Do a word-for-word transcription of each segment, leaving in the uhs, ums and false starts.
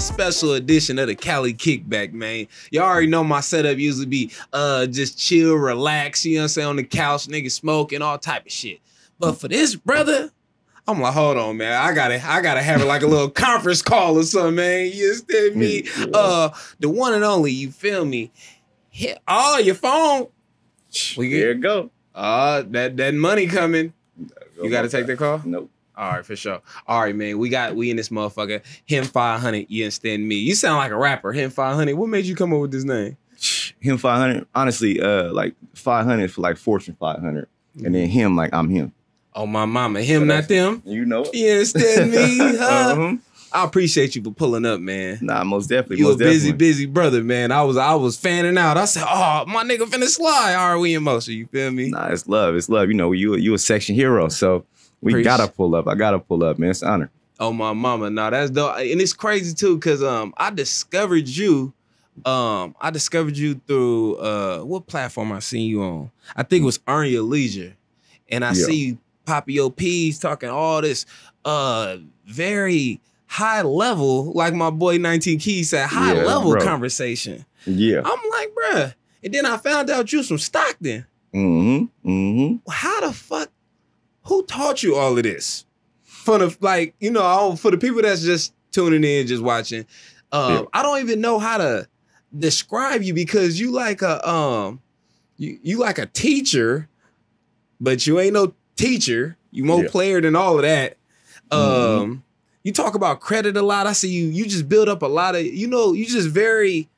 special edition of the Cali Kickback, man. Y'all already know my setup usually be uh just chill, relax, you know what I'm saying, on the couch, niggas smoking, all type of shit. But for this brother, I'm like, hold on, man. I gotta, I gotta have it like a little conference call or something, man. You understand me? Yeah. Uh, the one and only, you feel me? Hit all your phone. We there you go. Uh, that that money coming. Go you gotta take that call? Nope. All right, for sure. All right, man. We got we in this motherfucker. Him five hundred. You understand me? You sound like a rapper. Him five hundred. What made you come up with this name? Him five hundred. Honestly, uh, like five hundred for like Fortune five hundred, mm-hmm. and then him like I'm him. Oh, my mama. Him, so not them. You know it. You understand me? Huh? uh-huh. I appreciate you for pulling up, man. Nah, most definitely. You most a busy, definitely. busy brother, man. I was I was fanning out. I said, oh, my nigga finna slide. All right, we in motion. You feel me? Nah, it's love. It's love. You know, you, you a section hero, so we Preach. gotta pull up. I gotta pull up, man. It's an honor. Oh, my mama. Nah, that's dope. And it's crazy, too, because um, I discovered you. Um, I discovered you through, uh, what platform I seen you on? I think it was Earn Your Leisure. And I yeah. see you popping your P's, talking all this uh very high level, like my boy nineteen Keys said, high yeah, level bro. conversation. Yeah. I'm like, bruh. And then I found out you was from Stockton. Mm-hmm. Mm-hmm. How the fuck, who taught you all of this? For the, like, you know, for the people that's just tuning in, just watching, um, yeah. I don't even know how to describe you because you like a, um, you, you like a teacher, but you ain't no teacher. You more yeah. player than all of that. Um, mm-hmm. You talk about credit a lot. I see you. You just build up a lot of. You know. You just very.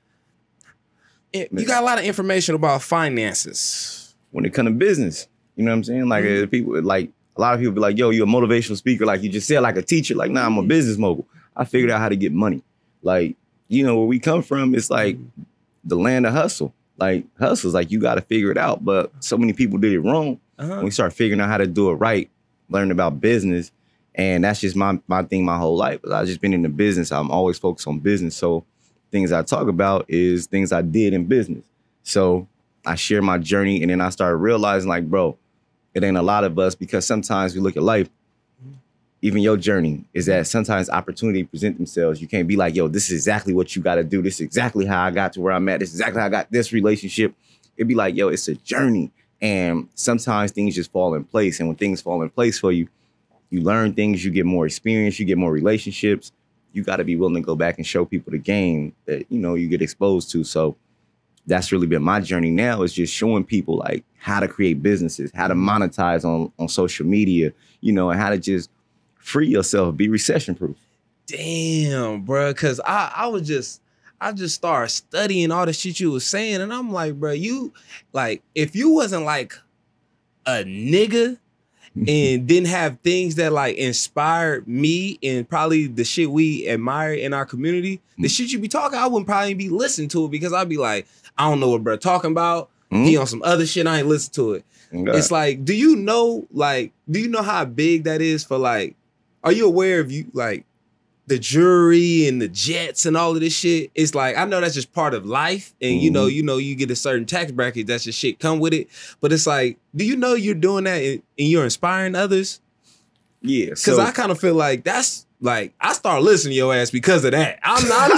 You got a lot of information about finances when it comes to business. You know what I'm saying? Like mm-hmm. uh, people, like a lot of people be like, "Yo, you're a motivational speaker." Like you just said, like a teacher. Like, nah, I'm a business mogul. I figured out how to get money. Like, you know, where we come from, it's like mm-hmm. the land of hustle. Like hustle's like you got to figure it out. But so many people did it wrong. Uh-huh. When we start figuring out how to do it right, learning about business, and that's just my my thing my whole life. I've just been in the business. I'm always focused on business. So things I talk about is things I did in business. So I share my journey, and then I started realizing, like, bro, it ain't a lot of us because sometimes we look at life, even your journey, is that sometimes opportunity present themselves. You can't be like, yo, this is exactly what you got to do. This is exactly how I got to where I'm at. This is exactly how I got this relationship. It'd be like, yo, it's a journey. And sometimes things just fall in place. And when things fall in place for you, you learn things, you get more experience, you get more relationships. You got to be willing to go back and show people the game that, you know, you get exposed to. So that's really been my journey now, is just showing people like how to create businesses, how to monetize on, on social media, you know, and how to just free yourself, be recession proof. Damn, bro. Cause I, I was just, I just started studying all the shit you was saying. And I'm like, bro, you, like, if you wasn't like a nigga and didn't have things that like inspired me and probably the shit we admire in our community, mm-hmm. the shit you be talking, I wouldn't probably be listening to it because I'd be like, I don't know what bro talking about. Mm-hmm. He on some other shit, I ain't listen to it. Okay. It's like, do you know, like, do you know how big that is for like, are you aware of you, like, the jury and the jets and all of this shit? It's like, I know that's just part of life. And, mm-hmm. you know, you know, you get a certain tax bracket, that's just shit come with it. But it's like, do you know you're doing that and, and you're inspiring others? Yeah. Because so, I kind of feel like that's, like, I start listening to your ass because of that. I'm not,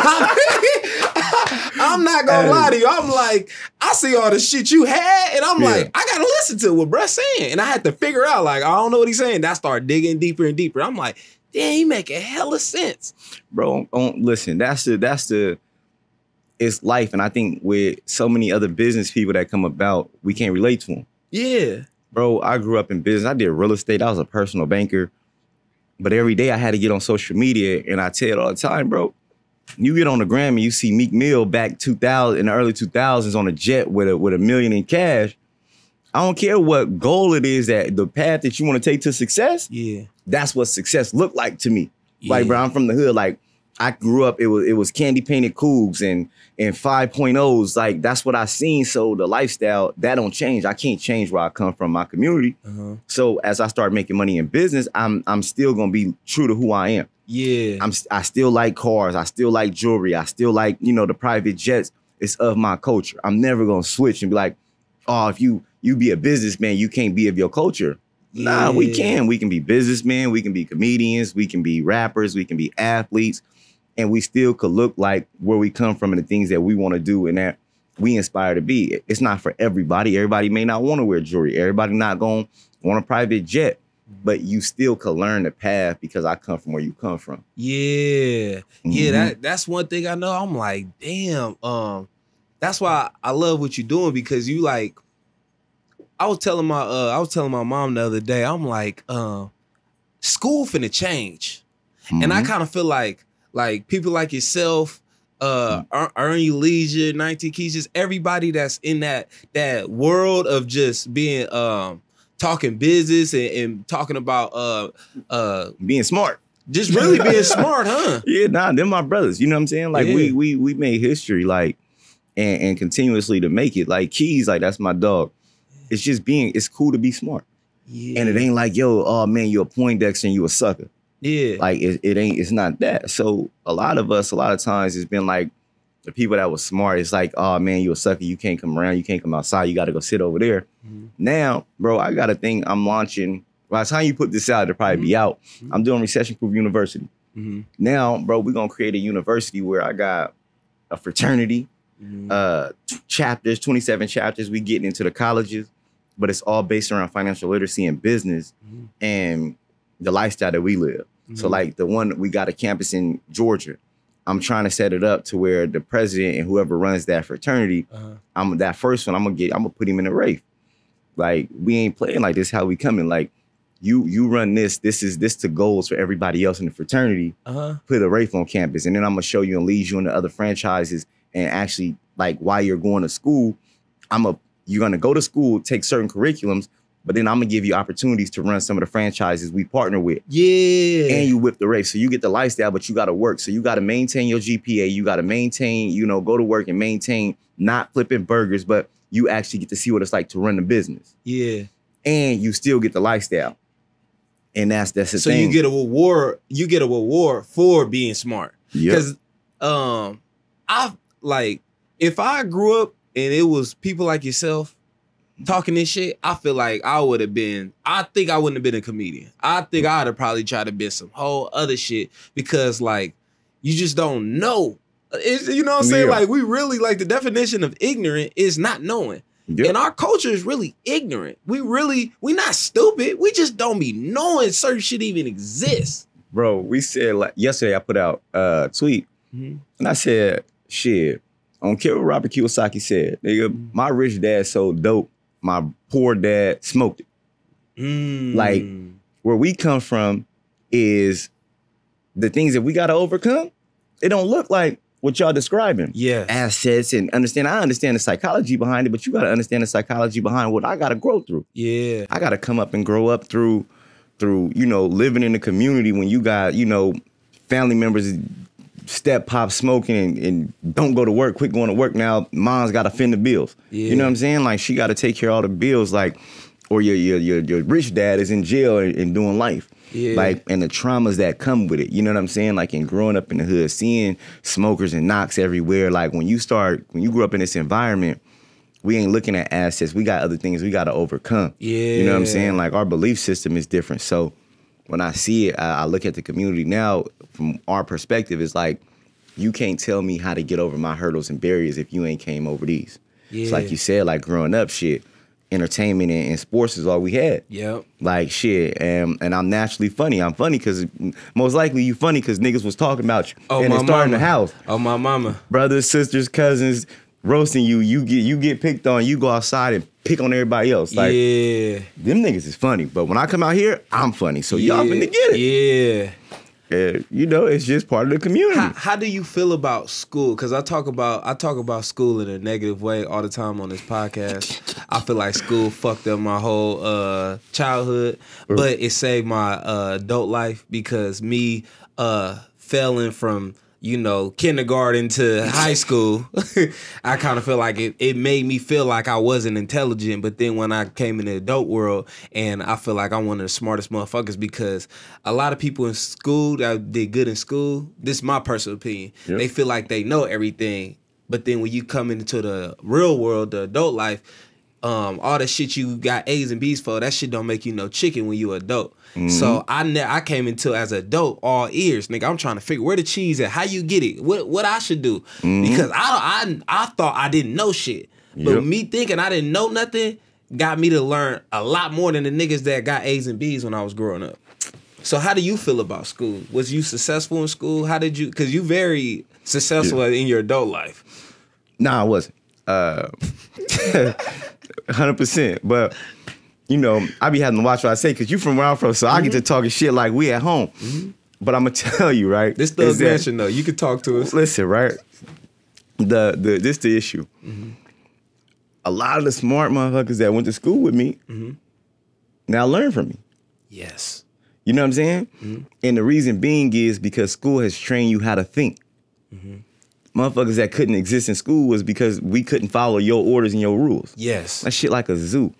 I'm, I'm not gonna hey. lie to you. I'm like, I see all the shit you had, and I'm yeah. like, I gotta listen to what bruh's saying. And I had to figure out, like, I don't know what he's saying. I start digging deeper and deeper. I'm like, damn, he making hella sense. Bro, don't listen. That's the, that's the, it's life. And I think with so many other business people that come about, we can't relate to them. Yeah. Bro, I grew up in business. I did real estate. I was a personal banker. But every day I had to get on social media, and I tell it all the time, bro. You get on the gram and you see Meek Mill back two thousand in the early two thousands on a jet with a with a million in cash. I don't care what goal it is, that the path that you want to take to success. Yeah, that's what success looked like to me. Yeah. Like, bro, I'm from the hood. Like, I grew up. It was it was candy painted cougs and and five point ohs. Like, that's what I seen. So the lifestyle that don't change. I can't change where I come from, my community. Uh-huh. So as I start making money in business, I'm I'm still gonna be true to who I am. Yeah, I'm I still like cars. I still like jewelry. I still like, you know, the private jets. It's of my culture. I'm never gonna switch and be like, oh, if you you be a businessman, you can't be of your culture. Yeah. Nah, we can. We can be businessmen. We can be comedians. We can be rappers. We can be athletes. and we still could look like where we come from and the things that we want to do and that we inspire to be. It's not for everybody. Everybody may not want to wear jewelry. Everybody not going to want a private jet. But you still could learn the path because I come from where you come from. Yeah. Mm-hmm. Yeah, that that's one thing I know. I'm like, damn. Um, that's why I love what you're doing, because you like, I was telling my uh I was telling my mom the other day, I'm like, uh, school finna change. Mm-hmm. And I kind of feel like like people like yourself, uh mm-hmm. Earn Your Leisure, nineteen Keys, just everybody that's in that that world of just being um talking business and, and talking about uh uh being smart. Just really being smart, huh? Yeah, nah, they're my brothers. You know what I'm saying? Like yeah. we we we made history, like and, and continuously to make it. Like Keys, like that's my dog. It's just being, it's cool to be smart. Yeah. And it ain't like, yo, oh man, you're a Poindexter and you a sucker. Yeah. Like it, it ain't, it's not that. So a lot of us, a lot of times it's been like the people that was smart, it's like, oh man, you a sucker. You can't come around. You can't come outside. You got to go sit over there. Mm-hmm. Now, bro, I got a thing I'm launching. By the time you put this out, it'll probably mm-hmm. be out. Mm-hmm. I'm doing Recession Proof University. Mm-hmm. Now, bro, we're going to create a university where I got a fraternity, mm-hmm. uh, chapters, twenty-seven chapters. We getting into the colleges, but it's all based around financial literacy and business mm-hmm. and the lifestyle that we live. Mm-hmm. So like the one, we got a campus in Georgia. I'm trying to set it up to where the president and whoever runs that fraternity, uh-huh. I'm that first one, I'm gonna get, I'm gonna put him in a race. Like we ain't playing like this, how we coming. Like you you run this, this is this the goals for everybody else in the fraternity. Uh-huh. Put a Rafe on campus, and then I'm gonna show you and lead you into other franchises. And actually, like while you're going to school, I'm a you're gonna go to school, take certain curriculums, but then I'm gonna give you opportunities to run some of the franchises we partner with. Yeah. And you whip the race. So you get the lifestyle, but you gotta work. So you gotta maintain your G P A. You gotta maintain, you know, go to work and maintain not flipping burgers, but you actually get to see what it's like to run the business. Yeah. And you still get the lifestyle. And that's that's the so thing. So you get a reward, you get a reward for being smart. Yeah. Because um I like if I grew up and it was people like yourself talking this shit, I feel like I would have been, I think I wouldn't have been a comedian. I think I'd have probably tried to be some whole other shit because like, you just don't know. It's, you know what I'm saying? Yeah. Like we really, like the definition of ignorant is not knowing. Yep. And our culture is really ignorant. We really, we not stupid. We just don't be knowing certain shit even exists. Bro, we said like, yesterday I put out a tweet mm-hmm. and I said, shit, I don't care what Robert Kiyosaki said. Nigga, mm-hmm. my rich dad sold dope. My poor dad smoked it. Mm. Like where we come from is the things that we got to overcome. It don't look like what y'all describing. Yeah. Assets and understand. I understand the psychology behind it, but you got to understand the psychology behind what I got to grow through. Yeah. I got to come up and grow up through, through, you know, living in the community when you got, you know, family members step pop smoking and, and don't go to work, quit going to work. Now mom's got to fend the bills. Yeah. You know what I'm saying? Like she got to take care of all the bills, like, or your your your, your rich dad is in jail and, and doing life. Yeah. Like, and the traumas that come with it. You know what I'm saying? Like in growing up in the hood, seeing smokers and knocks everywhere. Like when you start, when you grew up in this environment, we ain't looking at assets. We got other things we got to overcome. Yeah. You know what I'm saying? Like our belief system is different. So when I see it, I, I look at the community now from our perspective. It's like, you can't tell me how to get over my hurdles and barriers if you ain't came over these. Yeah. It's like you said, like growing up, shit, entertainment and, and sports is all we had. Yep. Like shit, and and I'm naturally funny. I'm funny because most likely you funny because niggas was talking about you oh, and it's starting the house. Oh my mama, brothers, sisters, cousins. Roasting you, you get you get picked on, you go outside and pick on everybody else. Like, yeah, them niggas is funny. But when I come out here, I'm funny. So yeah. y'all finna get it. Yeah. Uh, you know, it's just part of the community. How, how do you feel about school? Because I talk about I talk about school in a negative way all the time on this podcast. I feel like school fucked up my whole uh, childhood, but it saved my uh, adult life because me uh, failing from, you know, kindergarten to high school, I kind of feel like it, it made me feel like I wasn't intelligent. But then when I came in the adult world, and I feel like I'm one of the smartest motherfuckers because a lot of people in school that did good in school, this is my personal opinion, yep. they feel like they know everything. But then when you come into the real world, the adult life, um, all the shit you got A's and B's for, that shit don't make you no chicken when you adult. Mm-hmm. So I ne- I came into as an adult all ears, nigga. I'm trying to figure where the cheese at, how you get it, what what I should do, Mm-hmm. because I don't I I thought I didn't know shit, but Yep. me thinking I didn't know nothing got me to learn a lot more than the niggas that got A's and B's when I was growing up. So how do you feel about school? Was you successful in school? How did you? Because you very successful Yeah. in your adult life. Nah, I wasn't. Uh, one hundred percent. But, you know, I be having to watch what I say because you from where I'm from, so I get to talking shit like we at home. Mm-hmm. But I'm going to tell you, right? This is Thug that- Mansion, though. You can talk to us. Listen, right? The the This the issue. Mm-hmm. A lot of the smart motherfuckers that went to school with me Mm-hmm. now learn from me. Yes. You know what I'm saying? Mm-hmm. And the reason being is because school has trained you how to think. Mm-hmm. Motherfuckers that couldn't exist in school was because we couldn't follow your orders and your rules. Yes. That shit like a zoo.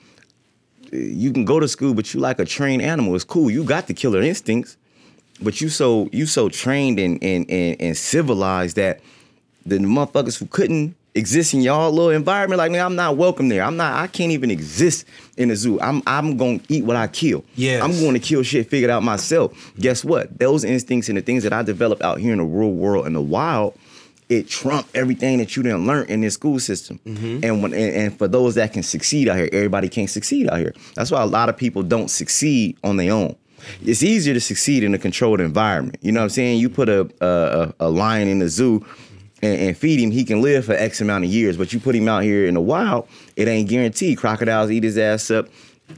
You can go to school, but you like a trained animal. It's cool. You got the killer instincts, but you so you so trained and and and, and civilized that the motherfuckers who couldn't exist in y'all little environment, like, man, I'm not welcome there. I'm not. I can't even exist in a zoo. I'm I'm gonna eat what I kill. Yes. I'm going to kill shit figured out myself. Guess what? Those instincts and the things that I developed out here in the real world in the wild, it trumped everything that you didn't learn in this school system. Mm-hmm. And when and, and for those that can succeed out here, everybody can't succeed out here. That's why a lot of people don't succeed on their own. It's easier to succeed in a controlled environment. You know what I'm saying? You put a a, a lion in the zoo and, and feed him, he can live for X amount of years. But you put him out here in the wild, it ain't guaranteed. Crocodiles eat his ass up.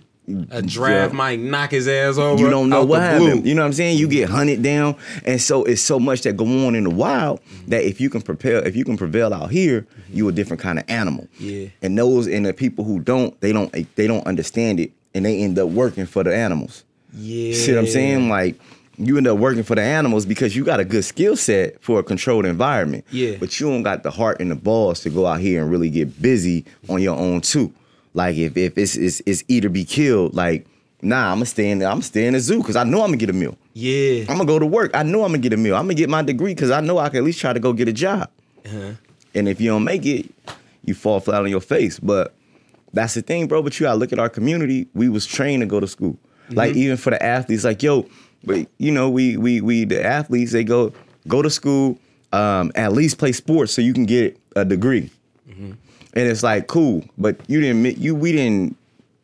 A giraffe Yeah. might knock his ass over. You don't know out what the blue. happened. You know what I'm saying? You get hunted down, and so it's so much that go on in the wild that if you can prevail, if you can prevail out here, you a different kind of animal. Yeah. And those and the people who don't, they don't, they don't understand it, and they end up working for the animals. Yeah. You see what I'm saying? Like you end up working for the animals because you got a good skill set for a controlled environment. Yeah. But you don't got the heart and the balls to go out here and really get busy on your own too. Like if if it's it's, it's eat or be killed, like. Nah, I'm gonna stay in there. I'm gonna stay in the zoo because I know I'm gonna get a meal. Yeah. I'm gonna go to work. I know I'm gonna get a meal. I'm gonna get my degree because I know I can at least try to go get a job. Uh-huh. And if you don't make it, you fall flat on your face. But that's the thing, bro. But you gotta look at our community. We was trained to go to school. Mm-hmm. Like even for the athletes, like yo, but you know, we we we the athletes they go go to school, um, at least play sports so you can get a degree. Mm-hmm. And it's like cool, but you didn't you we didn't.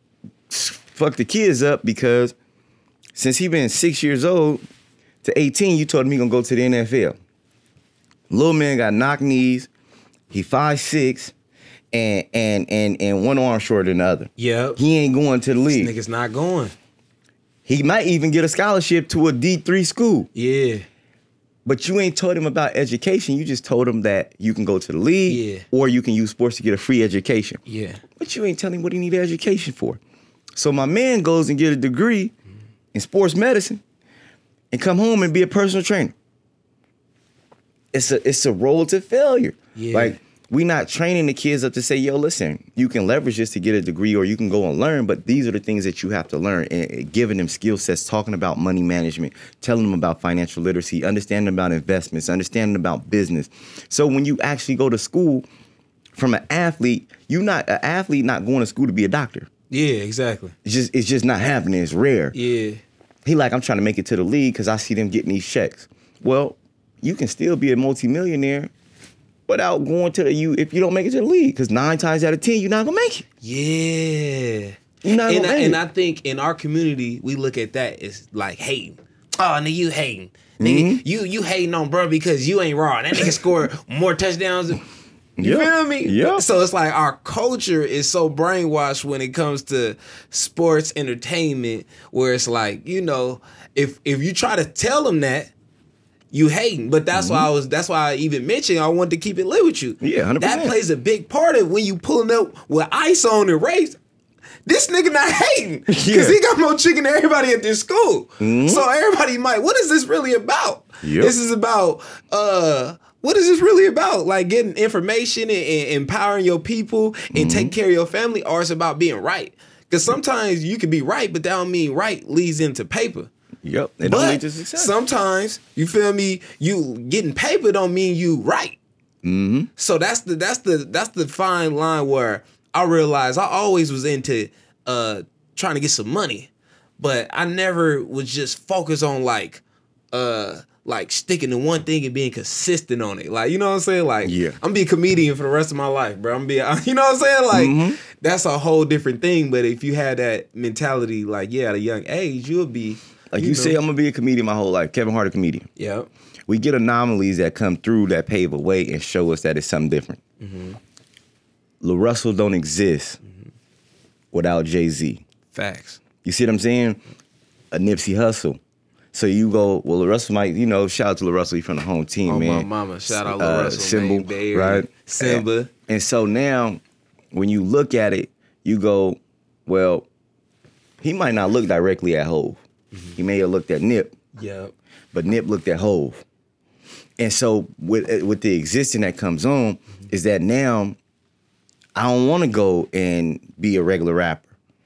Fuck the kids up because since he been six years old to eighteen, you told him he gonna go to the N F L. Little man got knock knees. He five six, and and and and one arm shorter than the other. Yep. He ain't going to the league. This nigga's not going. He might even get a scholarship to a D three school. Yeah. But you ain't told him about education. You just told him that you can go to the league, Yeah. or you can use sports to get a free education. Yeah. But you ain't telling him what he need education for. So my man goes and get a degree in sports medicine and come home and be a personal trainer. It's a it's a road to failure. Yeah. Like we not training the kids up to say, yo, listen, you can leverage this to get a degree or you can go and learn, but these are the things that you have to learn. And, and giving them skill sets, talking about money management, telling them about financial literacy, understanding about investments, understanding about business. So when you actually go to school from an athlete, you not an athlete not going to school to be a doctor. Yeah, exactly. It's just it's just not happening. It's rare. Yeah. He like, I'm trying to make it to the league because I see them getting these checks. Well, you can still be a multimillionaire without going to the you if you don't make it to the league. Because nine times out of ten, you're not gonna make it. Yeah. You're not and gonna I, make and it. I think in our community, we look at that as like hating. Oh, nigga, you hating. Nigga, Mm-hmm. you you hating on bro because you ain't raw. That nigga scored more touchdowns. You Yeah. feel me? Yeah. So it's like our culture is so brainwashed when it comes to sports entertainment, where it's like, you know, if if you try to tell them that, you hating. But that's Mm-hmm. why I was that's why I even mentioned I wanted to keep it lit with you. Yeah, one hundred percent. That plays a big part of when you pulling up with ice on and race. This nigga not hating because Yeah. he got more chicken than everybody at this school. So everybody might, what is this really about? Yep. This is about uh what is this really about? Like getting information and, and empowering your people and taking care of your family, or it's about being right? Because sometimes you can be right, but that don't mean right leads into paper. Yep. It don't But lead to success. sometimes, you feel me, you getting paper don't mean you right. Mm-hmm. So that's the that's the that's the fine line where I realized I always was into uh trying to get some money, but I never was just focused on like uh like sticking to one thing and being consistent on it. Like, you know what I'm saying? Like, Yeah. I'm be a comedian for the rest of my life, bro. I'm be, you know what I'm saying? Like, Mhm. that's a whole different thing. But if you had that mentality, like, yeah, at a young age, you'll be Like you, know. say, I'm gonna be a comedian my whole life. Kevin Hart, a comedian. Yeah. We get anomalies that come through that pave a way and show us that it's something different. Mm-hmm. Lil Russell don't exist mm-hmm. without Jay-Z. Facts. You see what I'm saying? A Nipsey Hussle. So you go, well, Lil Russell might, you know, shout out to Lil Russell, he from the home team, Oh, man. my mama. Shout out Lil Uh, Russell. Symbol, man. Bay Area. right? Simba. And, and so now, when you look at it, you go, well, he might not look directly at Hove. Mm-hmm. He may have looked at Nip. Yep. But Nip looked at Hove. And so with with the existing that comes on mm-hmm. is that now I don't want to go and be a regular rapper.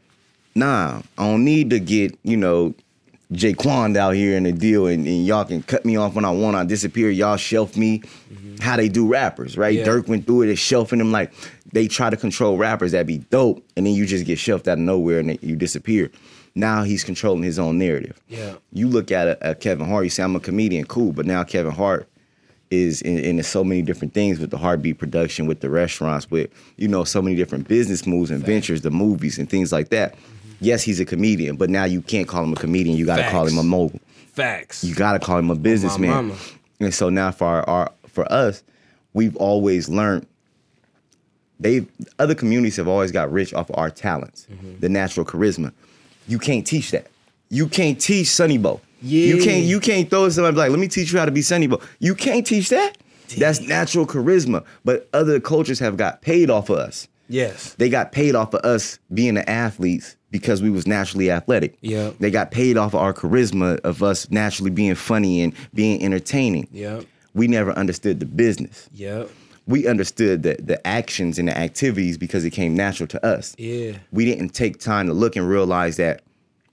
Nah, I don't need to get, you know, Jaquan out here in the deal and, and y'all can cut me off when I want. I disappear. Y'all shelf me mm-hmm. how they do rappers, right? Yeah. Dirk went through it, it's shelving them like they try to control rappers. That'd be dope. And then you just get shelved out of nowhere and you disappear. Now he's controlling his own narrative. Yeah. You look at a, a Kevin Hart, you say, I'm a comedian, cool. But now Kevin Hart is in, in so many different things with the Heartbeat production, with the restaurants, with, you know, so many different business moves and Facts. Ventures, the movies and things like that. Mm-hmm. Yes, he's a comedian, but now you can't call him a comedian. You got to call him a mogul. Facts. You got to call him a businessman. Oh, my mama. And so now for our, our for us, we've always learned, they other communities have always got rich off of our talents, mm-hmm. the natural charisma. You can't teach that. You can't teach Sonny Bo. Yeah. You can't you can't throw somebody like, let me teach you how to be Sonny Bo. You can't teach that. Damn. That's natural charisma. But other cultures have got paid off of us. Yes. They got paid off of us being the athletes because we was naturally athletic. Yeah. They got paid off of our charisma of us naturally being funny and being entertaining. Yeah. We never understood the business. Yeah. We understood the, the actions and the activities because it came natural to us. Yeah. We didn't take time to look and realize that,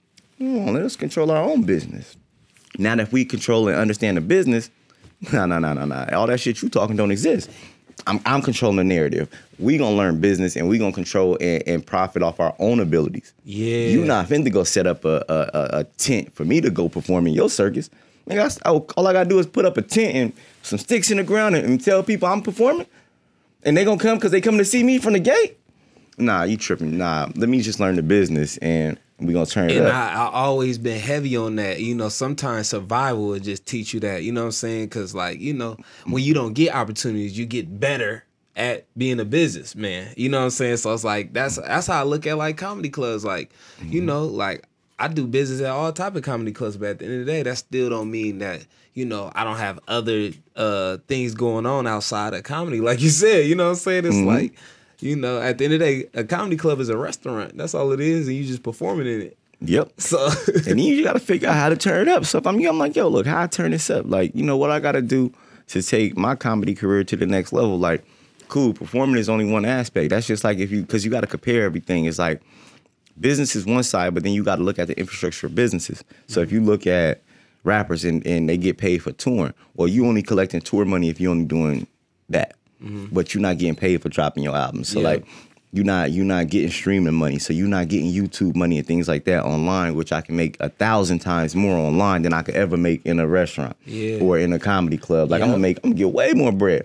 oh, let us control our own business. Now that we control and understand the business, no, no, no, no, no. All that shit you talking don't exist. I'm, I'm controlling the narrative. We gonna learn business and we gonna control and, and profit off our own abilities. Yeah. You not finna go set up a, a, a tent for me to go perform in your circus. Nigga, I, all I gotta do is put up a tent and some sticks in the ground and, and tell people I'm performing, and they gonna come because they come to see me from the gate. Nah, you tripping. Nah, let me just learn the business and we gonna turn it and up. I, I always been heavy on that. You know, sometimes survival will just teach you that. You know what I'm saying? Because, like, you know, when you don't get opportunities, you get better at being a businessman. You know what I'm saying? So it's like, that's that's how I look at, like, comedy clubs. Like, mm-hmm. you know, like, I do business at all type of comedy clubs, but at the end of the day, that still don't mean that, you know, I don't have other uh, things going on outside of comedy. Like you said, you know what I'm saying? It's mm-hmm. like, you know, at the end of the day, a comedy club is a restaurant. That's all it is, and you just performing in it. Yep. So and then you got to figure out how to turn it up. So if I'm, I'm like, yo, look, how I turn this up? Like, you know, what I got to do to take my comedy career to the next level? Like, cool, performing is only one aspect. That's just like if you, because you got to compare everything. It's like business is one side, but then you got to look at the infrastructure of businesses. So if you look at rappers and, and they get paid for touring, well, you only collecting tour money if you're only doing that. Mm-hmm. But you're not getting paid for dropping your album. So yeah. like you're not you're not getting streaming money. So you're not getting YouTube money and things like that online, which I can make a thousand times more online than I could ever make in a restaurant yeah. or in a comedy club. Like yeah. I'm gonna make I'm gonna get way more bread.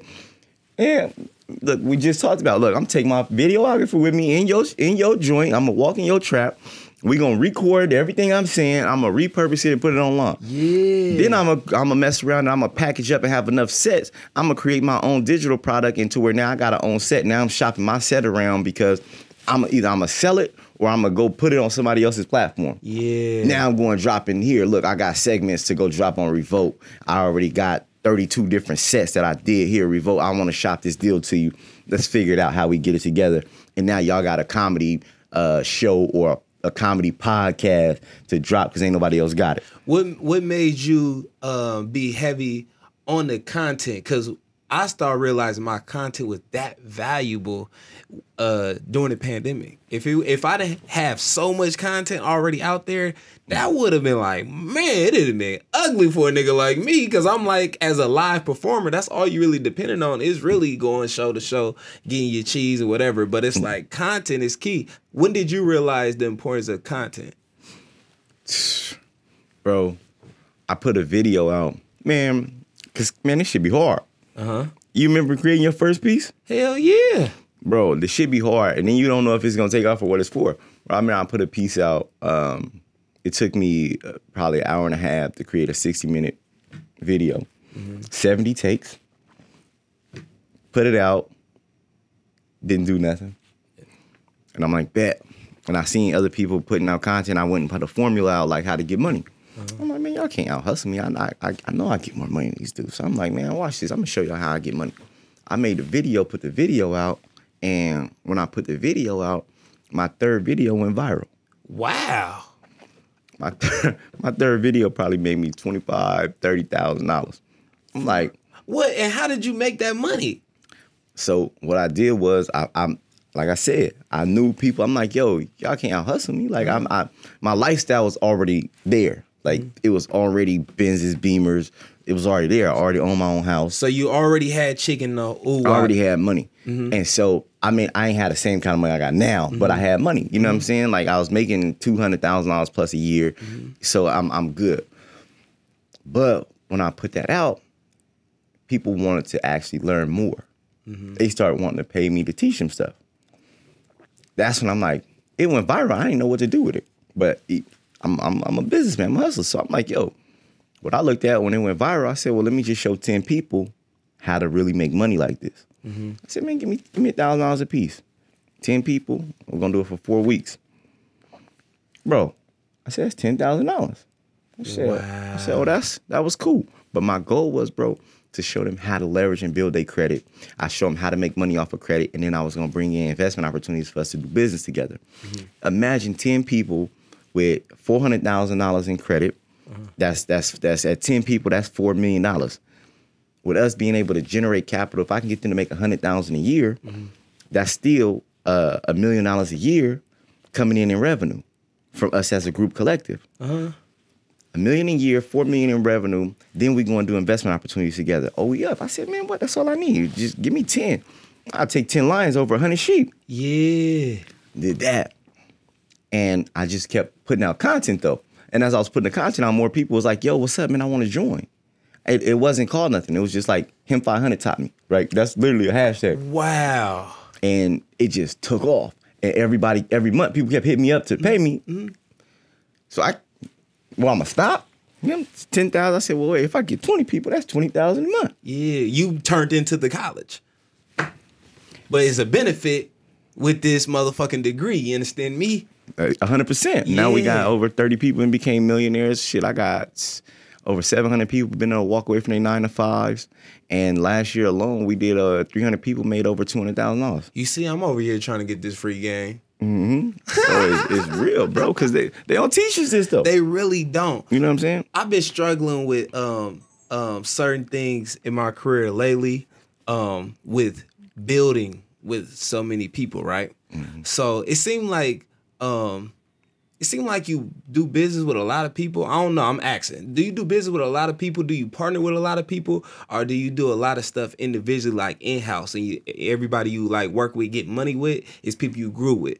And look, we just talked about, look, I'm taking my videographer with me in your in your joint. I'm gonna walk in your trap. We gonna record everything I'm saying. I'm gonna repurpose it and put it online. Yeah. Then I'm gonna I'm gonna mess around and I'm gonna package up and have enough sets. I'm gonna create my own digital product into where now I got an own set. Now I'm shopping my set around because I'm either I'm gonna sell it or I'm gonna go put it on somebody else's platform. Yeah. Now I'm going to drop in here. Look, I got segments to go drop on Revolt. I already got thirty-two different sets that I did here. Revolt, I want to shop this deal to you. Let's figure it out how we get it together. And now y'all got a comedy uh, show or a a comedy podcast to drop because ain't nobody else got it. What what made you um, be heavy on the content? Because I started realizing my content was that valuable uh, during the pandemic. If it, if I didn't have so much content already out there, that would have been like, man, it'd have been ugly for a nigga like me. Because I'm like, as a live performer, that's all you really depending on is really going show to show, getting your cheese or whatever. But it's like content is key. When did you realize the importance of content? Bro, I put a video out. Man, because, man, this shit be hard. Uh-huh. You remember creating your first piece? Hell yeah. Bro, this shit be hard. And then you don't know if it's going to take off or what it's for. I mean, I put a piece out. Um, it took me uh, probably an hour and a half to create a sixty minute video. Mm-hmm. seventy takes. Put it out. Didn't do nothing. And I'm like, bet. And I seen other people putting out content. I went and put a formula out like how to get money. Uh-huh. I'm like, man, y'all can't out hustle me. I, I I know I get more money than these dudes. So I'm like, man, watch this. I'm gonna show y'all how I get money. I made the video, put the video out, and when I put the video out, my third video went viral. Wow. My th- my third video probably made me twenty-five thousand dollars, thirty thousand dollars. I'm like, what? And how did you make that money? So what I did was I, I'm like I said, I knew people. I'm like, yo, y'all can't out hustle me. Like I'm, I, my lifestyle was already there. Like mm-hmm. it was already Benz's, Beamers. It was already there. I already owned my own house. So you already had chicken though. Ooh, I already had money. Mm-hmm. And so, I mean, I ain't had the same kind of money I got now, mm-hmm. but I had money. You know mm-hmm. what I'm saying? Like I was making two hundred thousand dollars plus a year. Mm-hmm. So I'm I'm good. But when I put that out, people wanted to actually learn more. Mm-hmm. They started wanting to pay me to teach them stuff. That's when I'm like, it went viral. I didn't know what to do with it. But it, I'm, I'm I'm a businessman, I'm a hustler. So I'm like, yo, what I looked at when it went viral, I said, well, let me just show ten people how to really make money like this. Mm-hmm. I said, man, give me give me a thousand dollars a piece. ten people, we're gonna do it for four weeks. Bro, I said, that's ten thousand dollars. I said, wow. I said, oh, that's that was cool. But my goal was, bro, to show them how to leverage and build their credit. I show them how to make money off of credit, and then I was gonna bring in investment opportunities for us to do business together. Mm-hmm. Imagine ten people with four hundred thousand dollars in credit. Uh-huh. That's that's that's at ten people, that's four million dollars. With us being able to generate capital, if I can get them to make one hundred thousand dollars a year, mm-hmm. that's still uh, a million dollars a year coming in in revenue from us as a group collective. Uh-huh. A million a year, four million in revenue. Then we go and do investment opportunities together. Oh, we up. I said, man, what? That's all I need. Just give me ten. I'll take ten lions over one hundred sheep. Yeah. Did that. And I just kept putting out content, though. And as I was putting the content out, more people was like, yo, what's up, man? I want to join. It, it wasn't called nothing. It was just like, him five hundred taught me, right? That's literally a hashtag. Wow. And it just took off. And everybody, every month, people kept hitting me up to pay me. Mm-hmm. So I, well, I'm going to stop. You know, ten thousand. I said, well, wait, if I get twenty people, that's twenty thousand a month. Yeah, you turned into the college. But it's a benefit with this motherfucking degree. You understand me? A hundred percent. Now we got over thirty people and became millionaires. Shit, I got over seven hundred people been able to walk away from their nine to fives. And last year alone, we did uh, three hundred people made over two hundred thousand dollars. You see, I'm over here trying to get this free game. Mm-hmm. So it's, it's real, bro, because they, they don't teach us this stuff. They really don't. You know what I'm saying? I've been struggling with um, um, certain things in my career lately um, with building with so many people, right? Mm-hmm. So it seemed like um, it seemed like you do business with a lot of people. I don't know. I'm asking. Do you do business with a lot of people? Do you partner with a lot of people, or do you do a lot of stuff individually, like in house, and you, everybody you like work with, get money with, is people you grew with?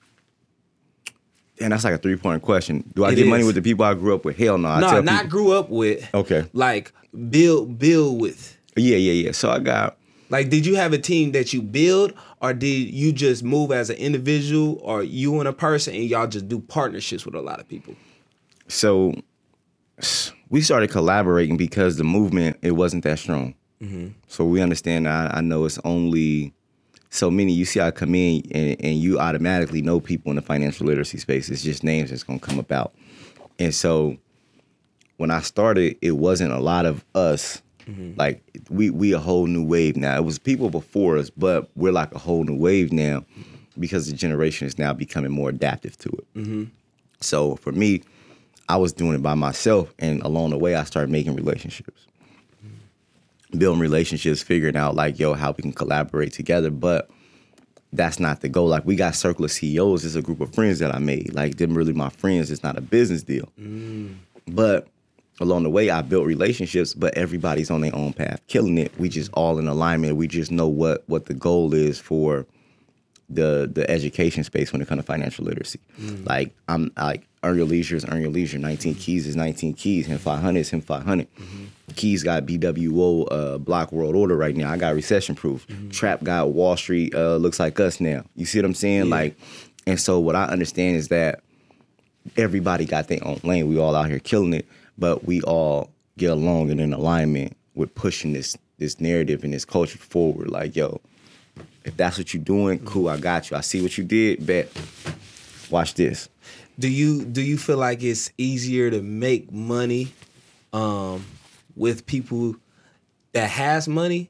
And that's like a three-point question. Do I It get is. money with the people I grew up with? Hell no. I No, tell not people, grew up with. Okay. Like build, build with. Yeah, yeah, yeah. So I got... Like, did you have a team that you build, or did you just move as an individual, or you and a person, and y'all just do partnerships with a lot of people? So we started collaborating because the movement, it wasn't that strong. Mm-hmm. So we understand that I, I know it's only so many. You see I come in, and, and you automatically know people in the financial literacy space. It's just names that's going to come about. And so when I started, it wasn't a lot of us. Mm-hmm. Like we we a whole new wave now. It was people before us, but we're like a whole new wave now because the generation is now becoming more adaptive to it. Mm-hmm. So for me, I was doing it by myself, and along the way, I started making relationships. Mm-hmm. building relationships, figuring out like, yo, how we can collaborate together. But that's not the goal. Like, we got Circle of C E Os. It's a group of friends that I made. Like, them really my friends. It's not a business deal. Mm. But along the way, I built relationships, but everybody's on their own path, killing it. We just all in alignment. We just know what what the goal is for the the education space when it comes to financial literacy. Mm. Like, I'm like, earn your leisure is earn your leisure. nineteen mm-hmm. keys is nineteen keys. Him five hundred is him five hundred. Mm-hmm. Keys got B W O uh, block world order right now. I got recession proof. Mm-hmm. Trap got Wall Street uh, looks like us now. You see what I'm saying? Yeah. Like, and so what I understand is that everybody got their own lane. We all out here killing it, but we all get along and in alignment with pushing this this narrative and this culture forward. Like, yo, if that's what you're doing, cool, I got you. I see what you did, bet. Watch this. Do you do you feel like it's easier to make money um, with people that has money?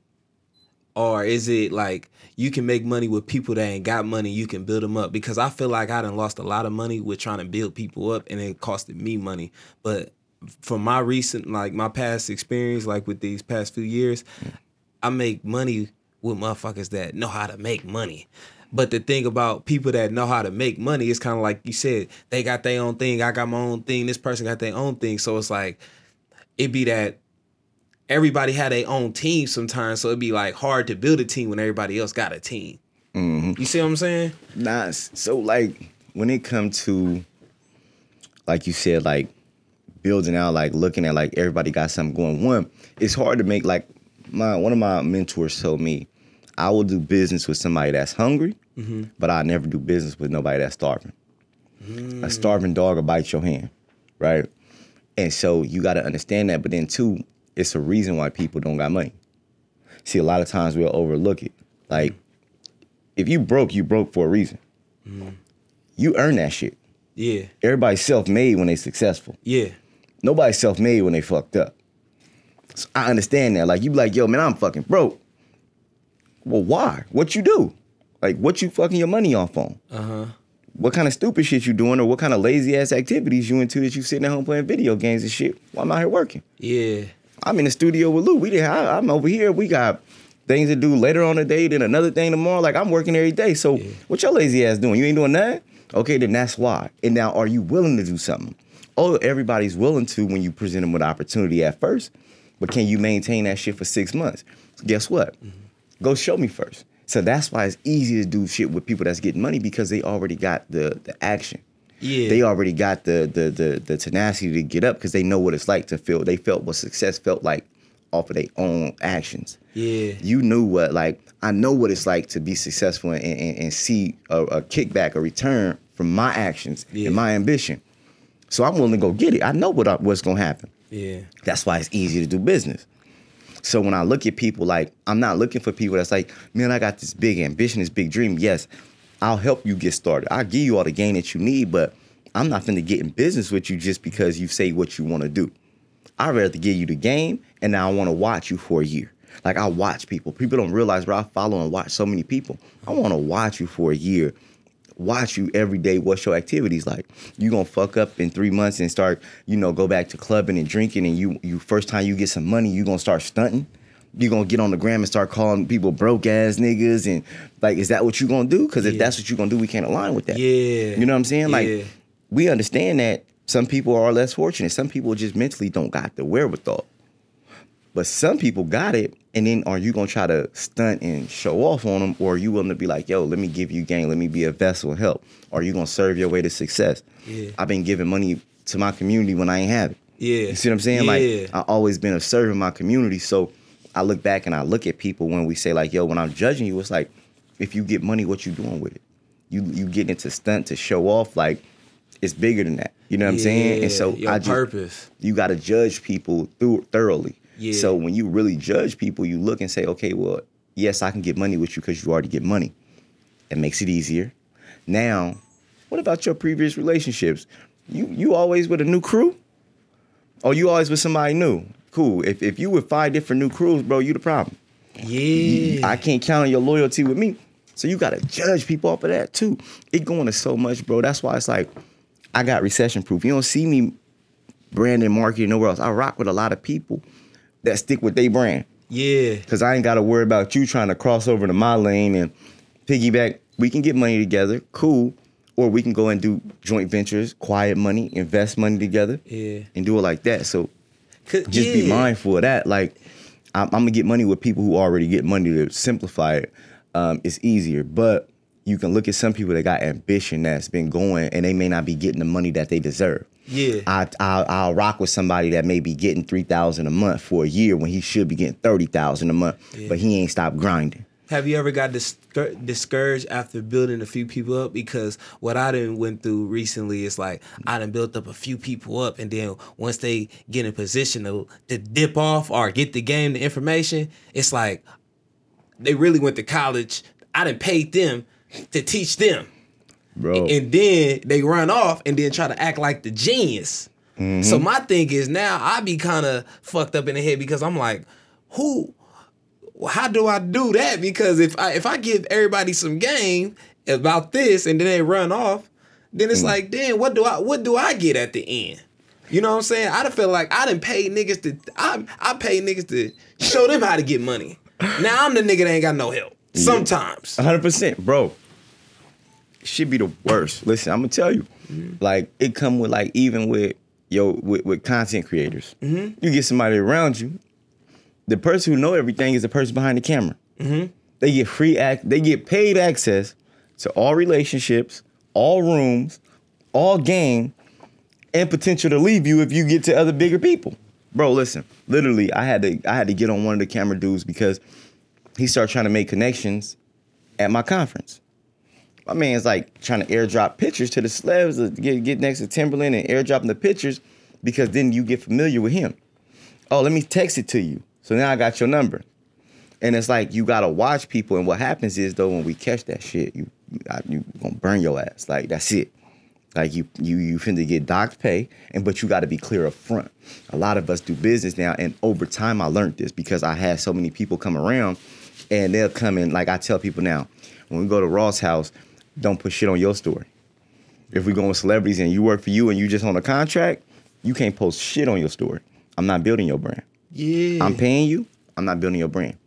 Or is it like you can make money with people that ain't got money, you can build them up? Because I feel like I done lost a lot of money with trying to build people up, and it costed me money. But from my recent, like my past experience, like with these past few years, I make money with motherfuckers that know how to make money. But the thing about people that know how to make money is kind of like you said, they got their own thing, I got my own thing, this person got their own thing. So it's like, it be that everybody had their own team sometimes, so it'd be like hard to build a team when everybody else got a team. Mm-hmm. You see what I'm saying? Nice. So like when it comes to, like you said, like building out, like looking at like everybody got something going. One, it's hard to make, like my one of my mentors told me, I will do business with somebody that's hungry, mm-hmm. but I never do business with nobody that's starving. Mm. A starving dog will bite your hand, right? And so you got to understand that. But then two, it's a reason why people don't got money. See, a lot of times we'll overlook it. Like, if you broke, you broke for a reason. Mm. You earn that shit. Yeah. Everybody's self-made when they successful. Yeah. Nobody's self-made when they fucked up. So I understand that. Like, you be like, yo, man, I'm fucking broke. Well, why? What you do? Like, what you fucking your money off on? Uh-huh. What kind of stupid shit you doing, or what kind of lazy-ass activities you into that you sitting at home playing video games and shit while I'm out here working? Yeah. I'm in the studio with Lou. We did. I, I'm over here. We got things to do later on the day, then another thing tomorrow. Like, I'm working every day. So yeah. What your lazy ass doing? You ain't doing that? Okay, then that's why. And now, are you willing to do something? Oh, everybody's willing to when you present them with opportunity at first, but can you maintain that shit for six months? Guess what? Mm-hmm. Go show me first. So that's why it's easy to do shit with people that's getting money, because they already got the the action. Yeah. They already got the the the, the tenacity to get up, because they know what it's like to feel. They felt what success felt like off of their own actions. Yeah. You knew what, like, I know what it's like to be successful and, and, and see a, a kickback, a return from my actions yeah. and my ambition. So I'm willing to go get it. I know what I, what's going to happen. Yeah. That's why it's easy to do business. So when I look at people, like, I'm not looking for people that's like, man, I got this big ambition, this big dream. Yes, I'll help you get started. I'll give you all the game that you need, but I'm not finna get in business with you just because you say what you want to do. I'd rather give you the game, and now I want to watch you for a year. Like, I watch people. People don't realize, bro, I follow and watch so many people. I want to watch you for a year. Watch you every day. What's your activities like? You gonna fuck up in three months and start, you know, go back to clubbing and drinking, and you, you first time you get some money, you gonna start stunting. You gonna get on the gram and start calling people broke ass niggas, and like, is that what you gonna do? Because if yeah. that's what you gonna do, we can't align with that. Yeah. You know what I'm saying? Like, yeah. we understand that some people are less fortunate. Some people just mentally don't got the wherewithal. But some people got it, and then are you gonna try to stunt and show off on them, or are you willing to be like, yo, let me give you game, let me be a vessel and help? Or are you gonna serve your way to success? Yeah. I've been giving money to my community when I ain't have it. Yeah. You see what I'm saying? Yeah. Like, I always been a servant in my community. So I look back and I look at people when we say like, yo, when I'm judging you, it's like, if you get money, what you doing with it? You you getting into stunt to show off, like, it's bigger than that. You know what yeah. I'm saying? And so your I just, purpose. You gotta judge people through thoroughly. Yeah. So when you really judge people, you look and say, okay, well, yes, I can get money with you because you already get money. It makes it easier. Now, what about your previous relationships? You you always with a new crew? Or you always with somebody new? Cool. If if you with five different new crews, bro, you the problem. Yeah. You, I can't count on your loyalty with me. So you got to judge people off of that too. It going to so much, bro. That's why it's like, I got recession proof. You don't see me branding, marketing, nowhere else. I rock with a lot of people that stick with their brand. Yeah. Because I ain't got to worry about you trying to cross over to my lane and piggyback. We can get money together, cool. Or we can go and do joint ventures, quiet money, invest money together, Yeah. and do it like that. So just yeah. be mindful of that. Like, I'm, I'm gonna get money with people who already get money. To simplify it, um, it's easier. But you can look at some people that got ambition that's been going, and they may not be getting the money that they deserve. Yeah. I, I'll, I'll rock with somebody that may be getting three thousand a month for a year when he should be getting thirty thousand a month, Yeah. but he ain't stopped grinding. Have you ever got dis- discouraged after building a few people up? Because what I done went through recently is like I done built up a few people up, and then once they get in position to, to dip off or get the game, the information, it's like they really went to college. I done paid them to teach them. Bro. And then they run off and then try to act like the genius. Mm-hmm. So my thing is now I be kind of fucked up in the head because I'm like, who, how do I do that? Because if I if I give everybody some game about this and then they run off, then it's mm. like, damn, what do I what do I get at the end? You know what I'm saying? I done feel like I done paid niggas to I I pay niggas to show them how to get money. Now I'm the nigga that ain't got no help. Sometimes. one hundred percent, bro. Should be the worst. Listen, I'm gonna tell you, mm-hmm. like it come with like even with yo with, with content creators. Mm-hmm. You get somebody around you, the person who know everything is the person behind the camera. Mm-hmm. They get free act. They get paid access to all relationships, all rooms, all game, and potential to leave you if you get to other bigger people. Bro, listen. Literally, I had to I had to get on one of the camera dudes because he started trying to make connections at my conference. My man's like trying to airdrop pictures to the celebs, to get, get next to Timberland and airdropping the pictures because then you get familiar with him. Oh, let me text it to you. So now I got your number. And it's like you got to watch people. And what happens is, though, when we catch that shit, you you going to burn your ass. Like, that's it. Like, you you you finna get docked pay, and but you got to be clear up front. A lot of us do business now, and over time I learned this because I had so many people come around, and they'll come in, like I tell people now, when we go to Ross House, don't put shit on your story. If we go with celebrities and you work for you and you just on a contract, you can't post shit on your story. I'm not building your brand. Yeah. I'm paying you. I'm not building your brand.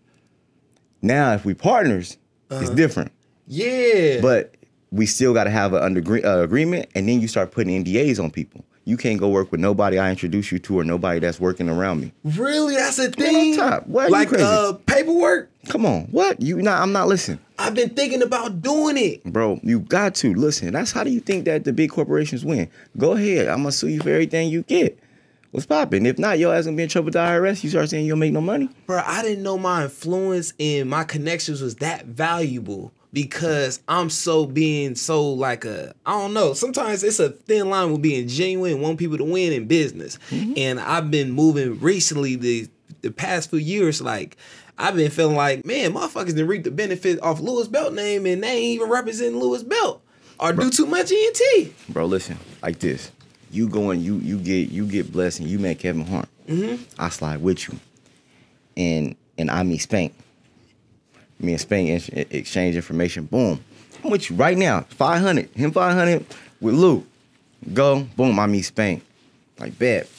Now, if we partners, uh-huh. it's different. Yeah. But we still got to have an under uh, agreement, and then you start putting N D As on people. You can't go work with nobody I introduce you to or nobody that's working around me. Really? That's a thing? Man, on top. What? Like uh, paperwork? Come on. What? You not? I'm not listening. I've been thinking about doing it. Bro, you got to. Listen, that's how do you think that the big corporations win? Go ahead. I'm going to sue you for everything you get. What's popping? If not, your ass going to be in trouble with the I R S. You start saying you don't make no money. Bro, I didn't know my influence and my connections was that valuable. Because I'm so being so like a, I don't know, sometimes it's a thin line with being genuine and want people to win in business. Mm-hmm. And I've been moving recently the the past few years, like, I've been feeling like, man, motherfuckers didn't reap the benefit off Lewis Belt name and they ain't even representing Lewis Belt or bro, do too much E N T. Bro, listen, like this. You go and you you get you get blessed and you met Kevin Hart. Mm-hmm. I slide with you. And and I meet Spank. Me and Spank exchange information. Boom. I'm with you right now. five hundred. Him five hundred with Lou. Go. Boom. I meet Spank. Like, bet.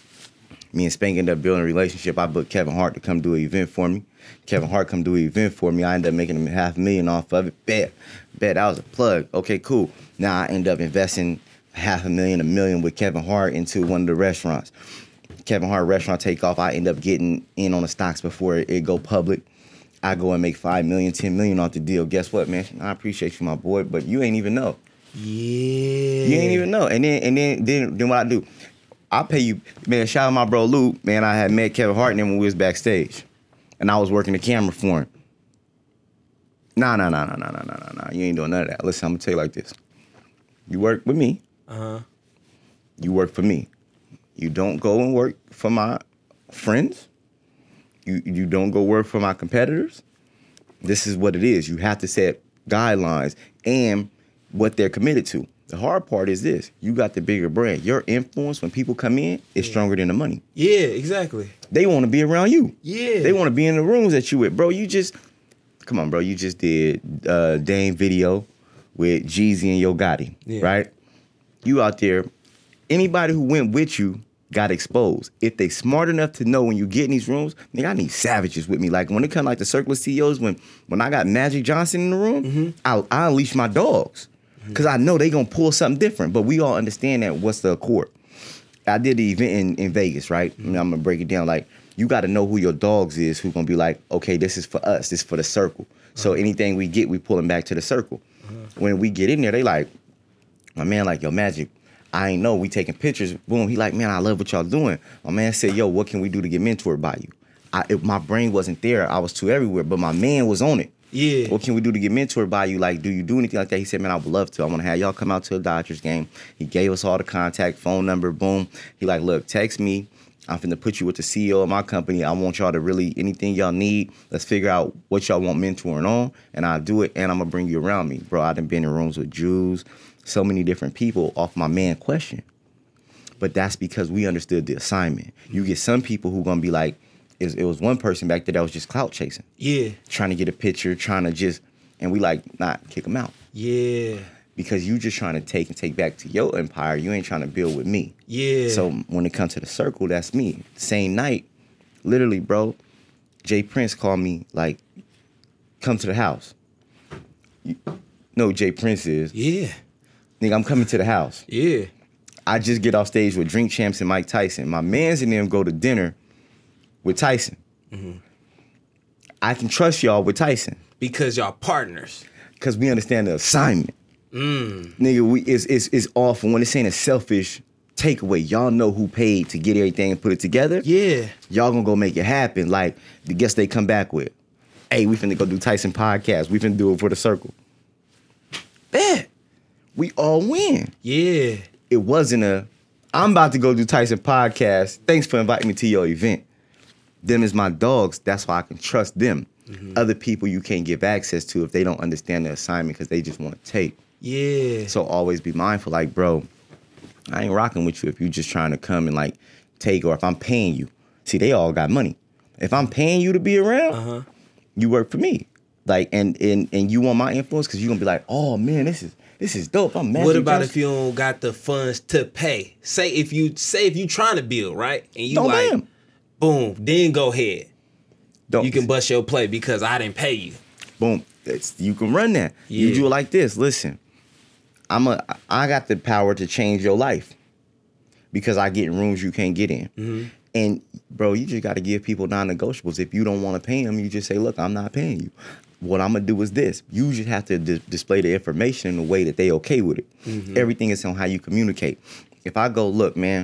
Me and Spank ended up building a relationship. I booked Kevin Hart to come do an event for me. Kevin Hart come do an event for me. I ended up making him half a million off of it. Bet. Bet. That was a plug. Okay, cool. Now I end up investing half a million, a million with Kevin Hart into one of the restaurants. Kevin Hart restaurant take off. I end up getting in on the stocks before it, it go public. I go and make five million, ten million off the deal. Guess what, man? I appreciate you, my boy, but you ain't even know. Yeah. You ain't even know. And then and then then, then what I do? I pay you, man, shout out my bro Lou. Man, I had met Kevin Hart and then when we was backstage. And I was working the camera for him. Nah, nah, nah, nah, nah, nah, nah, nah. You ain't doing none of that. Listen, I'm gonna tell you like this. You work with me. Uh-huh. You work for me. You don't go and work for my friends. You you don't go work for my competitors. This is what it is. You have to set guidelines and what they're committed to. The hard part is this. You got the bigger brand. Your influence when people come in is yeah. stronger than the money. Yeah, exactly. They want to be around you. Yeah. They want to be in the rooms that you with. Bro, you just, come on, bro. You just did uh, Dame video with Jeezy and Yo Gotti, yeah. right? You out there. Anybody who went with you got exposed. If they smart enough to know when you get in these rooms, nigga, I need savages with me. Like when it come like the Circle of C E Os, when when I got Magic Johnson in the room, mm-hmm. I, I unleash my dogs. Because I know they going to pull something different. But we all understand that what's the accord. I did the event in, in Vegas, right? Mm-hmm. I'm going to break it down. Like, you got to know who your dogs is, who going to be like, okay, this is for us. This is for the circle. Uh-huh. So anything we get, we pull them back to the circle. Uh-huh. When we get in there, they like, my man like, yo, Magic, I ain't know. We taking pictures. Boom. He like, man, I love what y'all doing. My man said, yo, what can we do to get mentored by you? I, it, my brain wasn't there. I was too everywhere. But my man was on it. Yeah. What can we do to get mentored by you? Like, do you do anything like that? He said, man, I would love to. I want to have y'all come out to a Dodgers game. He gave us all the contact, phone number, boom. He like, look, text me. I'm finna put you with the C E O of my company. I want y'all to really, anything y'all need, let's figure out what y'all want mentoring on, and I'll do it, and I'm gonna bring you around me. Bro, I done been in rooms with Jews, so many different people off my man question. But that's because we understood the assignment. You get some people who gonna be like, it, it was one person back there that was just clout chasing. Yeah. Trying to get a picture, trying to just, and we like, nah, kick them out. Yeah. Because you just trying to take and take back to your empire. You ain't trying to build with me. Yeah. So when it comes to the circle, that's me. Same night, literally, bro, Jay Prince called me, like, come to the house. You know who Jay Prince is? Yeah. Nigga, I'm coming to the house. Yeah. I just get off stage with Drink Champs and Mike Tyson. My mans and them go to dinner with Tyson. Mm-hmm. I can trust y'all with Tyson. Because y'all partners. Because we understand the assignment. Mm. Nigga, we it's, it's, it's awful when it's ain't a selfish takeaway. Y'all know who paid to get everything and put it together. Yeah. Y'all gonna go make it happen. Like, the guess they come back with, hey, we finna go do Tyson podcast. We finna do it for the circle. Bet. We all win. Yeah. It wasn't a, I'm about to go do Tyson podcast. Thanks for inviting me to your event. Them is my dogs. That's why I can trust them. Mm-hmm. Other people you can't give access to if they don't understand the assignment because they just want to take. Yeah. So always be mindful, like, bro, I ain't rocking with you if you just trying to come and, like, take, or if I'm paying you. See, they all got money. If I'm paying you to be around, uh-huh. you work for me. Like, and and and you want my influence because you're going to be like, oh, man, this is this is dope. I'm mad. What about if you don't got the funds to pay? Say if you say if you trying to build, right? And you don't like, damn. boom, then go ahead. Don't. You can bust your play because I didn't pay you. Boom. It's, you can run that. Yeah. You do it like this. Listen, I'm a. I got the power to change your life because I get in rooms you can't get in. Mm-hmm. And bro, you just got to give people non-negotiables. If you don't want to pay them, you just say, look, I'm not paying you. What I'm gonna do is this. You just have to di- display the information in a way that they okay with it. Mm-hmm. Everything is on how you communicate. If I go, look, man,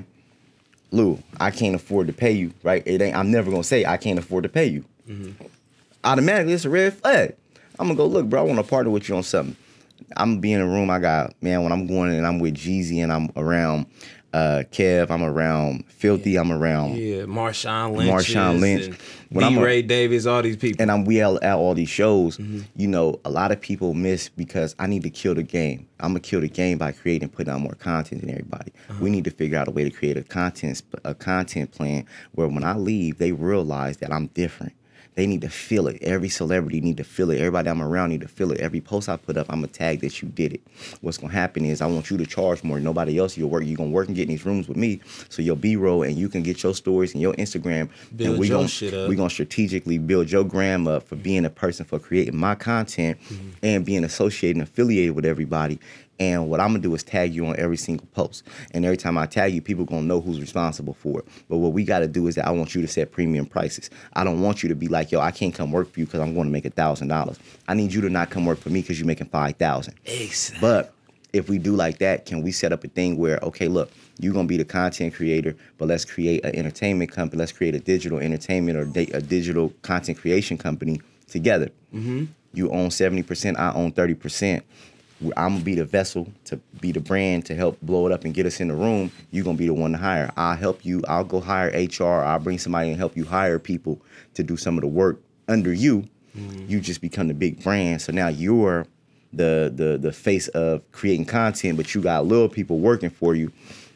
Lou, I can't afford to pay you, right? It ain't. I'm never gonna say I can't afford to pay you. Mm-hmm. Automatically, it's a red flag. I'm gonna go, look, bro, I want to partner with you on something. I'm gonna be in a room. I got, man, when I'm going and I'm with Jeezy and I'm around uh, Kev, I'm around Filthy, yeah. I'm around yeah, Marshawn Lynch, Marshawn Lynch, when B. Ray Davis, all these people, and I'm we at all these shows. Mm-hmm. You know, a lot of people miss because I need to kill the game. I'm gonna kill the game by creating, putting out more content than everybody. Uh-huh. We need to figure out a way to create a content a content plan where when I leave, they realize that I'm different. They need to feel it. Every celebrity need to feel it. Everybody I'm around need to feel it. Every post I put up, I'm going to tag that you did it. What's going to happen is I want you to charge more than nobody else. You'll work. You're going to work and get in these rooms with me so your B-roll and you can get your stories and your Instagram. Build and we your gonna, shit up. We're going to strategically build your gram up for being a person, for creating my content mm-hmm. and being associated and affiliated with everybody. And what I'm going to do is tag you on every single post. And every time I tag you, people going to know who's responsible for it. But what we got to do is that I want you to set premium prices. I don't want you to be like, yo, I can't come work for you because I'm going to make one thousand dollars. I need you to not come work for me because you're making five thousand dollars. Exactly. But if we do like that, can we set up a thing where, okay, look, you're going to be the content creator, but let's create an entertainment company. Let's create a digital entertainment or a digital content creation company together. Mm-hmm. You own seventy percent, I own thirty percent. I'm going to be the vessel to be the brand to help blow it up and get us in the room. You're going to be the one to hire. I'll help you. I'll go hire H R. I'll bring somebody and help you hire people to do some of the work under you. Mm. You just become the big brand. So now you're the, the, the face of creating content, but you got little people working for you.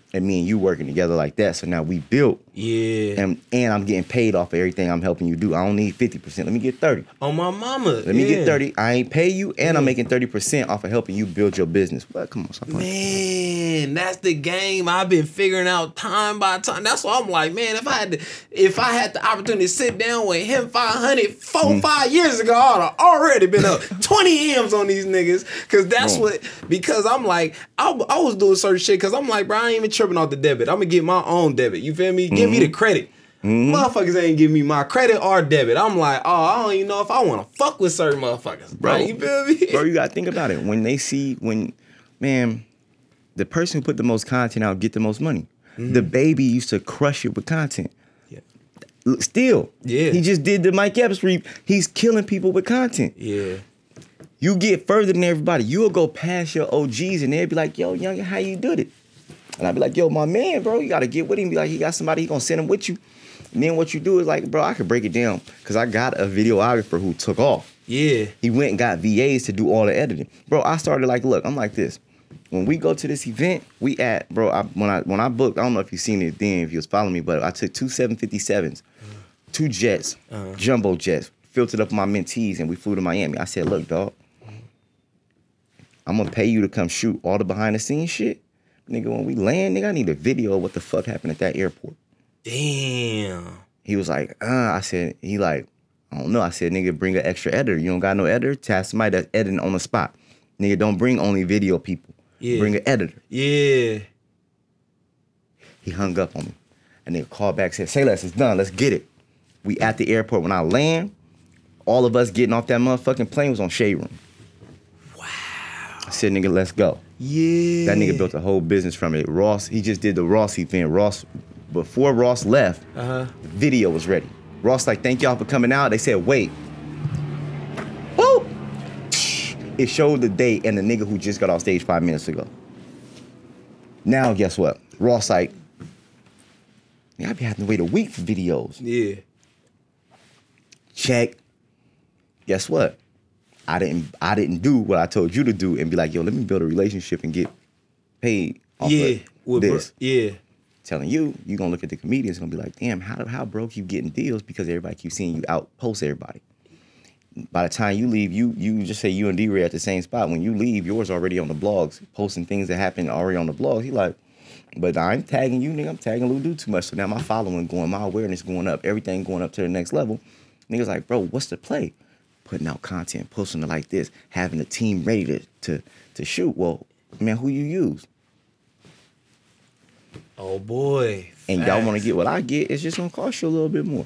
and me and you working together like that. So now we built. Yeah. And and I'm getting paid off of everything I'm helping you do. I don't need fifty percent. Let me get thirty. On my mama. Let me yeah. get thirty. I ain't pay you, and yeah. I'm making thirty percent off of helping you build your business. Well, come on, stop man, that's the game I've been figuring out time by time. That's why I'm like, man, if I had to, if I had the opportunity to sit down with him five hundred, four, mm. five years ago, I'd have already been up twenty M's on these niggas. Cause that's oh. what, because I'm like, I, I was doing certain shit cause I'm like, bro, I ain't even tripping off the debit. I'm gonna get my own debit. You feel me? Give mm-hmm. me the credit. Mm-hmm. Motherfuckers ain't give me my credit or debit. I'm like, oh, I don't even know if I want to fuck with certain motherfuckers, bro. You feel me? Bro, you gotta think about it. When they see, when, man, the person who put the most content out get the most money. Mm-hmm. The baby used to crush it with content. Yeah. Still, yeah. He just did the Mike Epps reap. He's killing people with content. Yeah. You get further than everybody. You'll go past your O Gs and they'll be like, yo, young, how you did it? And I'd be like, yo, my man, bro, you got to get with him. Be like, he got somebody, he going to send him with you. And then what you do is like, bro, I could break it down because I got a videographer who took off. Yeah. He went and got V As to do all the editing. Bro, I started like, look, I'm like this. When we go to this event, we at, bro, I, when I when I booked, I don't know if you've seen it then, if you was following me, but I took two seven fifty-sevens, uh-huh. two jets, uh-huh. jumbo jets, filtered up my mentees, and we flew to Miami. I said, look, dog, I'm going to pay you to come shoot all the behind the scenes shit. Nigga, when we land, nigga, I need a video of what the fuck happened at that airport. Damn. He was like, uh, I said, he like, I don't know. I said, nigga, bring an extra editor. You don't got no editor? Task somebody that's editing on the spot. Nigga, don't bring only video people. Yeah. Bring an editor. Yeah. He hung up on me. And nigga called back, said, say less, it's done. Let's get it. We at the airport. When I land, all of us getting off that motherfucking plane was on Shade Room. Wow. I said, nigga, let's go. Yeah. That nigga built a whole business from it. Ross, he just did the Ross event. Ross, before Ross left, uh-huh. the video was ready. Ross like, thank y'all for coming out. They said, wait. Woo! It showed the date and the nigga who just got off stage five minutes ago. Now, guess what? Ross like, I be having to wait a week for videos. Yeah. Check. Guess what? I didn't I didn't do what I told you to do and be like, yo, let me build a relationship and get paid off yeah. of this. Bro- yeah. Telling you, you're gonna look at the comedians and gonna be like, damn, how how bro keep getting deals because everybody keeps seeing you outpost everybody. By the time you leave, you you just say you and D-Ray at the same spot. When you leave, yours already on the blogs, posting things that happen already on the blogs. He like, but I ain't tagging you, nigga. I'm tagging Lil Dude too much. So now my following going, my awareness going up, everything going up to the next level. Niggas like, bro, what's the play? Putting out content, posting it like this, having a team ready to to to shoot. Well, man, who you use? Oh boy. And y'all want to get what I get, it's just gonna cost you a little bit more.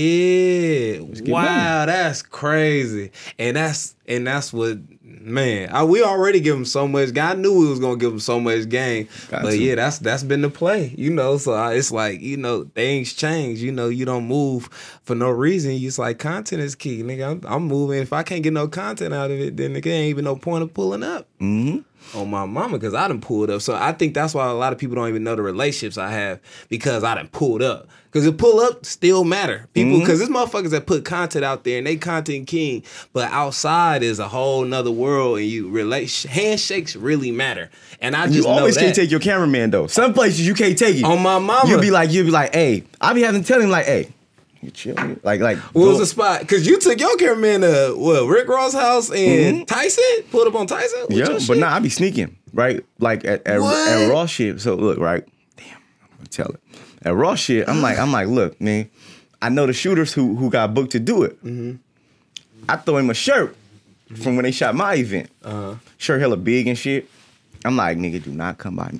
Yeah. Wow, money. That's crazy. And that's and that's what, man, I, we already give him so much. God knew we was gonna give him so much game. Got but to. yeah, that's that's been the play, you know. So I, it's like, you know, things change. You know, you don't move for no reason. It's like content is key, nigga. I'm, I'm moving. If I can't get no content out of it, then nigga ain't even no point of pulling up. Mm-hmm. On my mama, because I done pulled up. So I think that's why a lot of people don't even know the relationships I have, because I done pulled up. Because the pull up still matter. People, because mm-hmm. there's motherfuckers that put content out there and they content king, but outside is a whole nother world, and you relate. Handshakes really matter. And I just you know always that. Can't take your cameraman though. Some places you can't take it. On my mama, you'll be like, you'll be like, hey, I be having to tell him like, hey. You chill, like, like. What was the spot? Because you took your cameraman to what, Rick Ross' house and mm-hmm. Tyson? Pulled up on Tyson? Yeah, but nah, I be sneaking, right? Like at, at, at Raw shit. So look, right? Damn, I'm gonna tell it. At Raw shit, I'm like, I'm like, look, man, I know the shooters who who got booked to do it. Mm-hmm. I throw him a shirt mm-hmm. from when they shot my event. Uh-huh. Shirt hella big and shit. I'm like, nigga, do not come by me.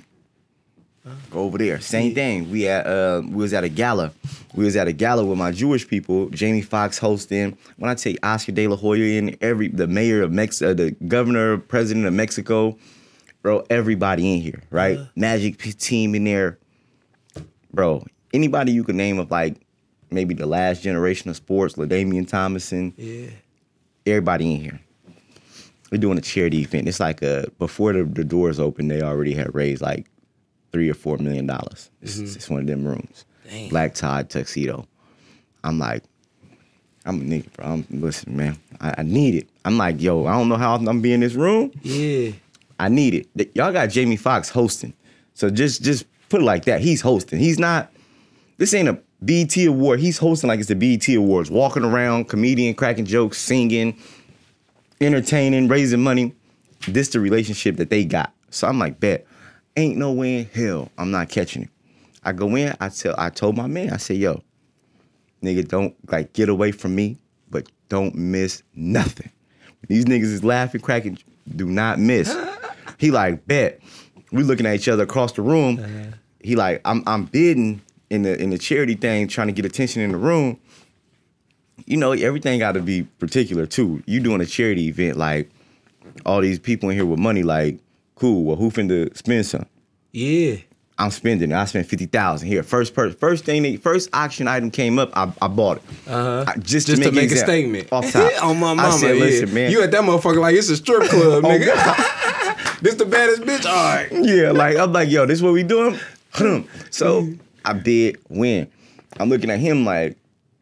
Go over there. Same yeah. thing. We at uh, we was at a gala. We was at a gala with my Jewish people. Jamie Foxx hosting. When I tell you Oscar De La Hoya in every the mayor of Mexico, uh, the governor, president of Mexico, bro, everybody in here, right? Uh, Magic team in there, bro. Anybody you can name of like maybe the last generation of sports, LaDainian Tomlinson. Yeah. Everybody in here. We're doing a charity event. It's like a before the, the doors open, they already had raised like three or four million dollars. It's, mm-hmm. it's one of them rooms. Dang. Black tie, tuxedo. I'm like, I'm a nigga, bro. I'm, listen, man, I, I need it. I'm like, yo, I don't know how I'm gonna be in this room. Yeah. I need it. Y'all got Jamie Foxx hosting. So just just Put it like that. He's hosting. He's not, this ain't a B E T award. He's hosting like it's the B E T awards. Walking around, comedian, cracking jokes, singing, entertaining, raising money. This the relationship that they got. So I'm like, bet. Ain't no way in hell I'm not catching it. I go in, I tell, I told my man, I said, yo, nigga, don't like get away from me, but don't miss nothing. These niggas is laughing, cracking, do not miss. He like, bet. We looking at each other across the room. Uh-huh. He like, I'm I'm bidding in the in the charity thing, trying to get attention in the room. You know, everything got to be particular too. You doing a charity event, like all these people in here with money, like, cool. Well, who finna spend some? Yeah. I'm spending it. I spent fifty thousand here. First per, first thing, they, first auction item came up, I, I bought it. Uh-huh. I, just, just to make, make, to make a statement. Off top. On my mama. I said, listen, yeah. man. You at that motherfucker like it's a strip club, nigga. This the baddest bitch? All right. Yeah, like, I'm like, yo, this what we doing? So I bid, win. I'm looking at him like,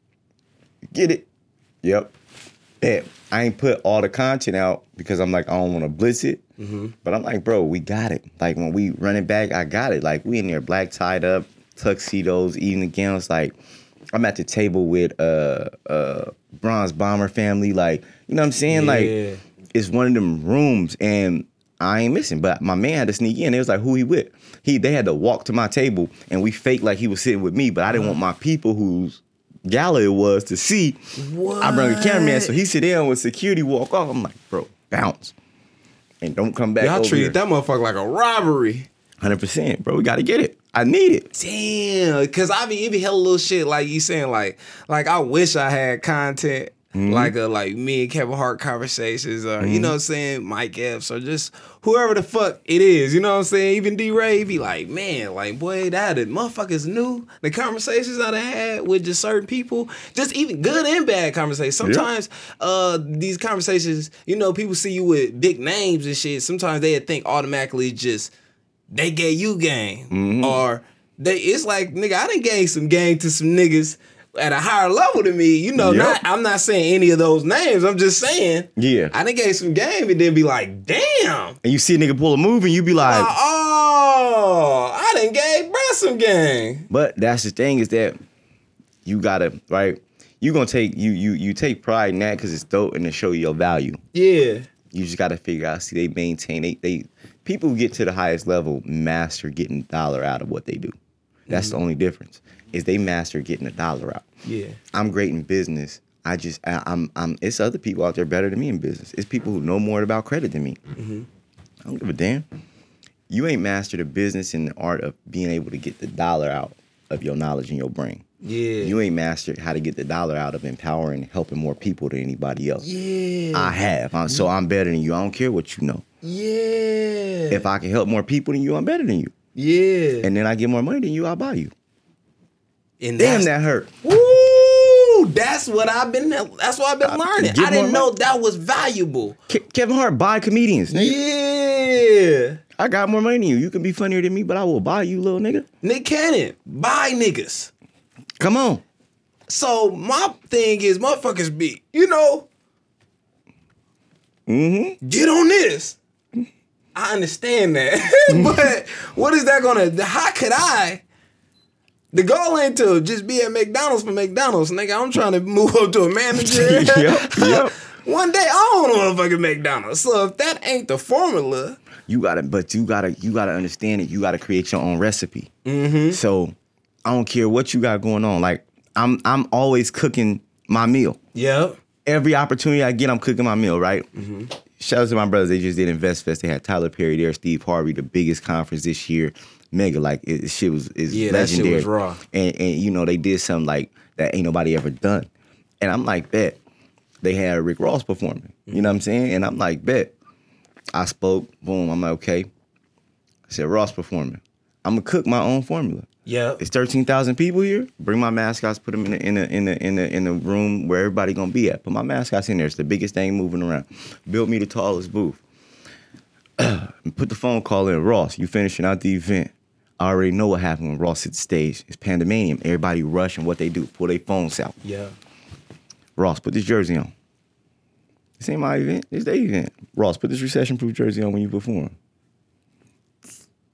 get it? Yep. Bet. I ain't put all the content out because I'm like, I don't want to blitz it. Mm-hmm. But I'm like, bro, we got it. Like, when we run it back, I got it. Like, we in there black tied up, tuxedos, evening gowns. Like, I'm at the table with uh uh Bronze Bomber family. Like, you know what I'm saying? Yeah. Like, it's one of them rooms, and I ain't missing. But my man had to sneak in. It was like, who he with? He They had to walk to my table, and we faked like he was sitting with me. But I didn't want my people whose gala it was to see. What? I brought a cameraman, so he sit down with security, walk off. I'm like, bro, bounce. And don't come back. Y'all treated here. that motherfucker like a robbery. one hundred percent, bro. We got to get it. I need it. Damn. Because I be, it be hella little shit like you saying, like, like I wish I had content. Mm-hmm. Like a like me and Kevin Hart conversations, or mm-hmm. you know what I'm saying, Mike Epps, or just whoever the fuck it is, you know what I'm saying? Even D-Ray be like, man, like, boy, that the motherfuckers knew the conversations I done had with just certain people, just even good and bad conversations. Sometimes yeah. uh these conversations, you know, people see you with big names and shit. Sometimes they think automatically just they gave you game, mm-hmm. or they it's like, nigga, I done gave some game to some niggas at a higher level than me, you know, yep. not I'm not saying any of those names. I'm just saying, yeah, I done gave some game and then be like, damn. And you see a nigga pull a move and you be like, uh, oh, I done gave bro some game. But that's the thing is that you gotta, right? You gonna take you you you take pride in that because it's dope and it show you your value. Yeah. You just gotta figure out. See, they maintain they they people who get to the highest level master getting dollar out of what they do. That's mm-hmm. the only difference. Is they master getting a dollar out. Yeah. I'm great in business. I just, I, I'm, I'm, it's other people out there better than me in business. It's people who know more about credit than me. Mm-hmm. I don't give a damn. You ain't mastered a business in the art of being able to get the dollar out of your knowledge and your brain. Yeah. You ain't mastered how to get the dollar out of empowering and helping more people than anybody else. Yeah. I have. I'm, so I'm better than you. I don't care what you know. Yeah. If I can help more people than you, I'm better than you. Yeah. And then I get more money than you, I'll buy you. And damn, that hurt. Woo! That's what I've been. That's what I've been learning. I didn't know that was valuable. Ke- Kevin Hart buy comedians. Nigga. Yeah. I got more money than you. You can be funnier than me, but I will buy you, little nigga. Nick Cannon, buy niggas. Come on. So my thing is, motherfuckers be, you know, mm-hmm. get on this. I understand that, but what is that gonna? How could I? The goal ain't to just be at McDonald's for McDonald's, nigga. I'm trying to move up to a manager. yep, yep. One day I don't want to fucking McDonald's. So if that ain't the formula, you gotta. But you gotta. You gotta understand it. You gotta create your own recipe. Mm-hmm. So I don't care what you got going on. Like I'm. I'm always cooking my meal. Yep. Every opportunity I get, I'm cooking my meal. Right. Mm-hmm. Shout out to my brothers. They just did Invest Fest. They had Tyler Perry there, Steve Harvey, the biggest conference this year. Mega, like it, shit was is yeah, legendary. That shit was raw. And and you know they did something like that ain't nobody ever done. And I'm like, bet. They had Rick Ross performing. Mm-hmm. You know what I'm saying? And I'm like, bet. I spoke. Boom. I'm like, okay. I said Ross performing. I'm gonna cook my own formula. Yeah. It's thirteen thousand people here. Bring my mascots. Put them in the in the in the in the in the room where everybody gonna be at. Put my mascots in there. It's the biggest thing moving around. Built me the tallest booth. Put the phone call in. Ross, you finishing out the event. I already know what happened when Ross hit the stage. It's pandemonium. Everybody rush and what they do. Pull their phones out. Yeah. Ross, put this jersey on. This ain't my event. It's their event. Ross, put this recession-proof jersey on when you perform.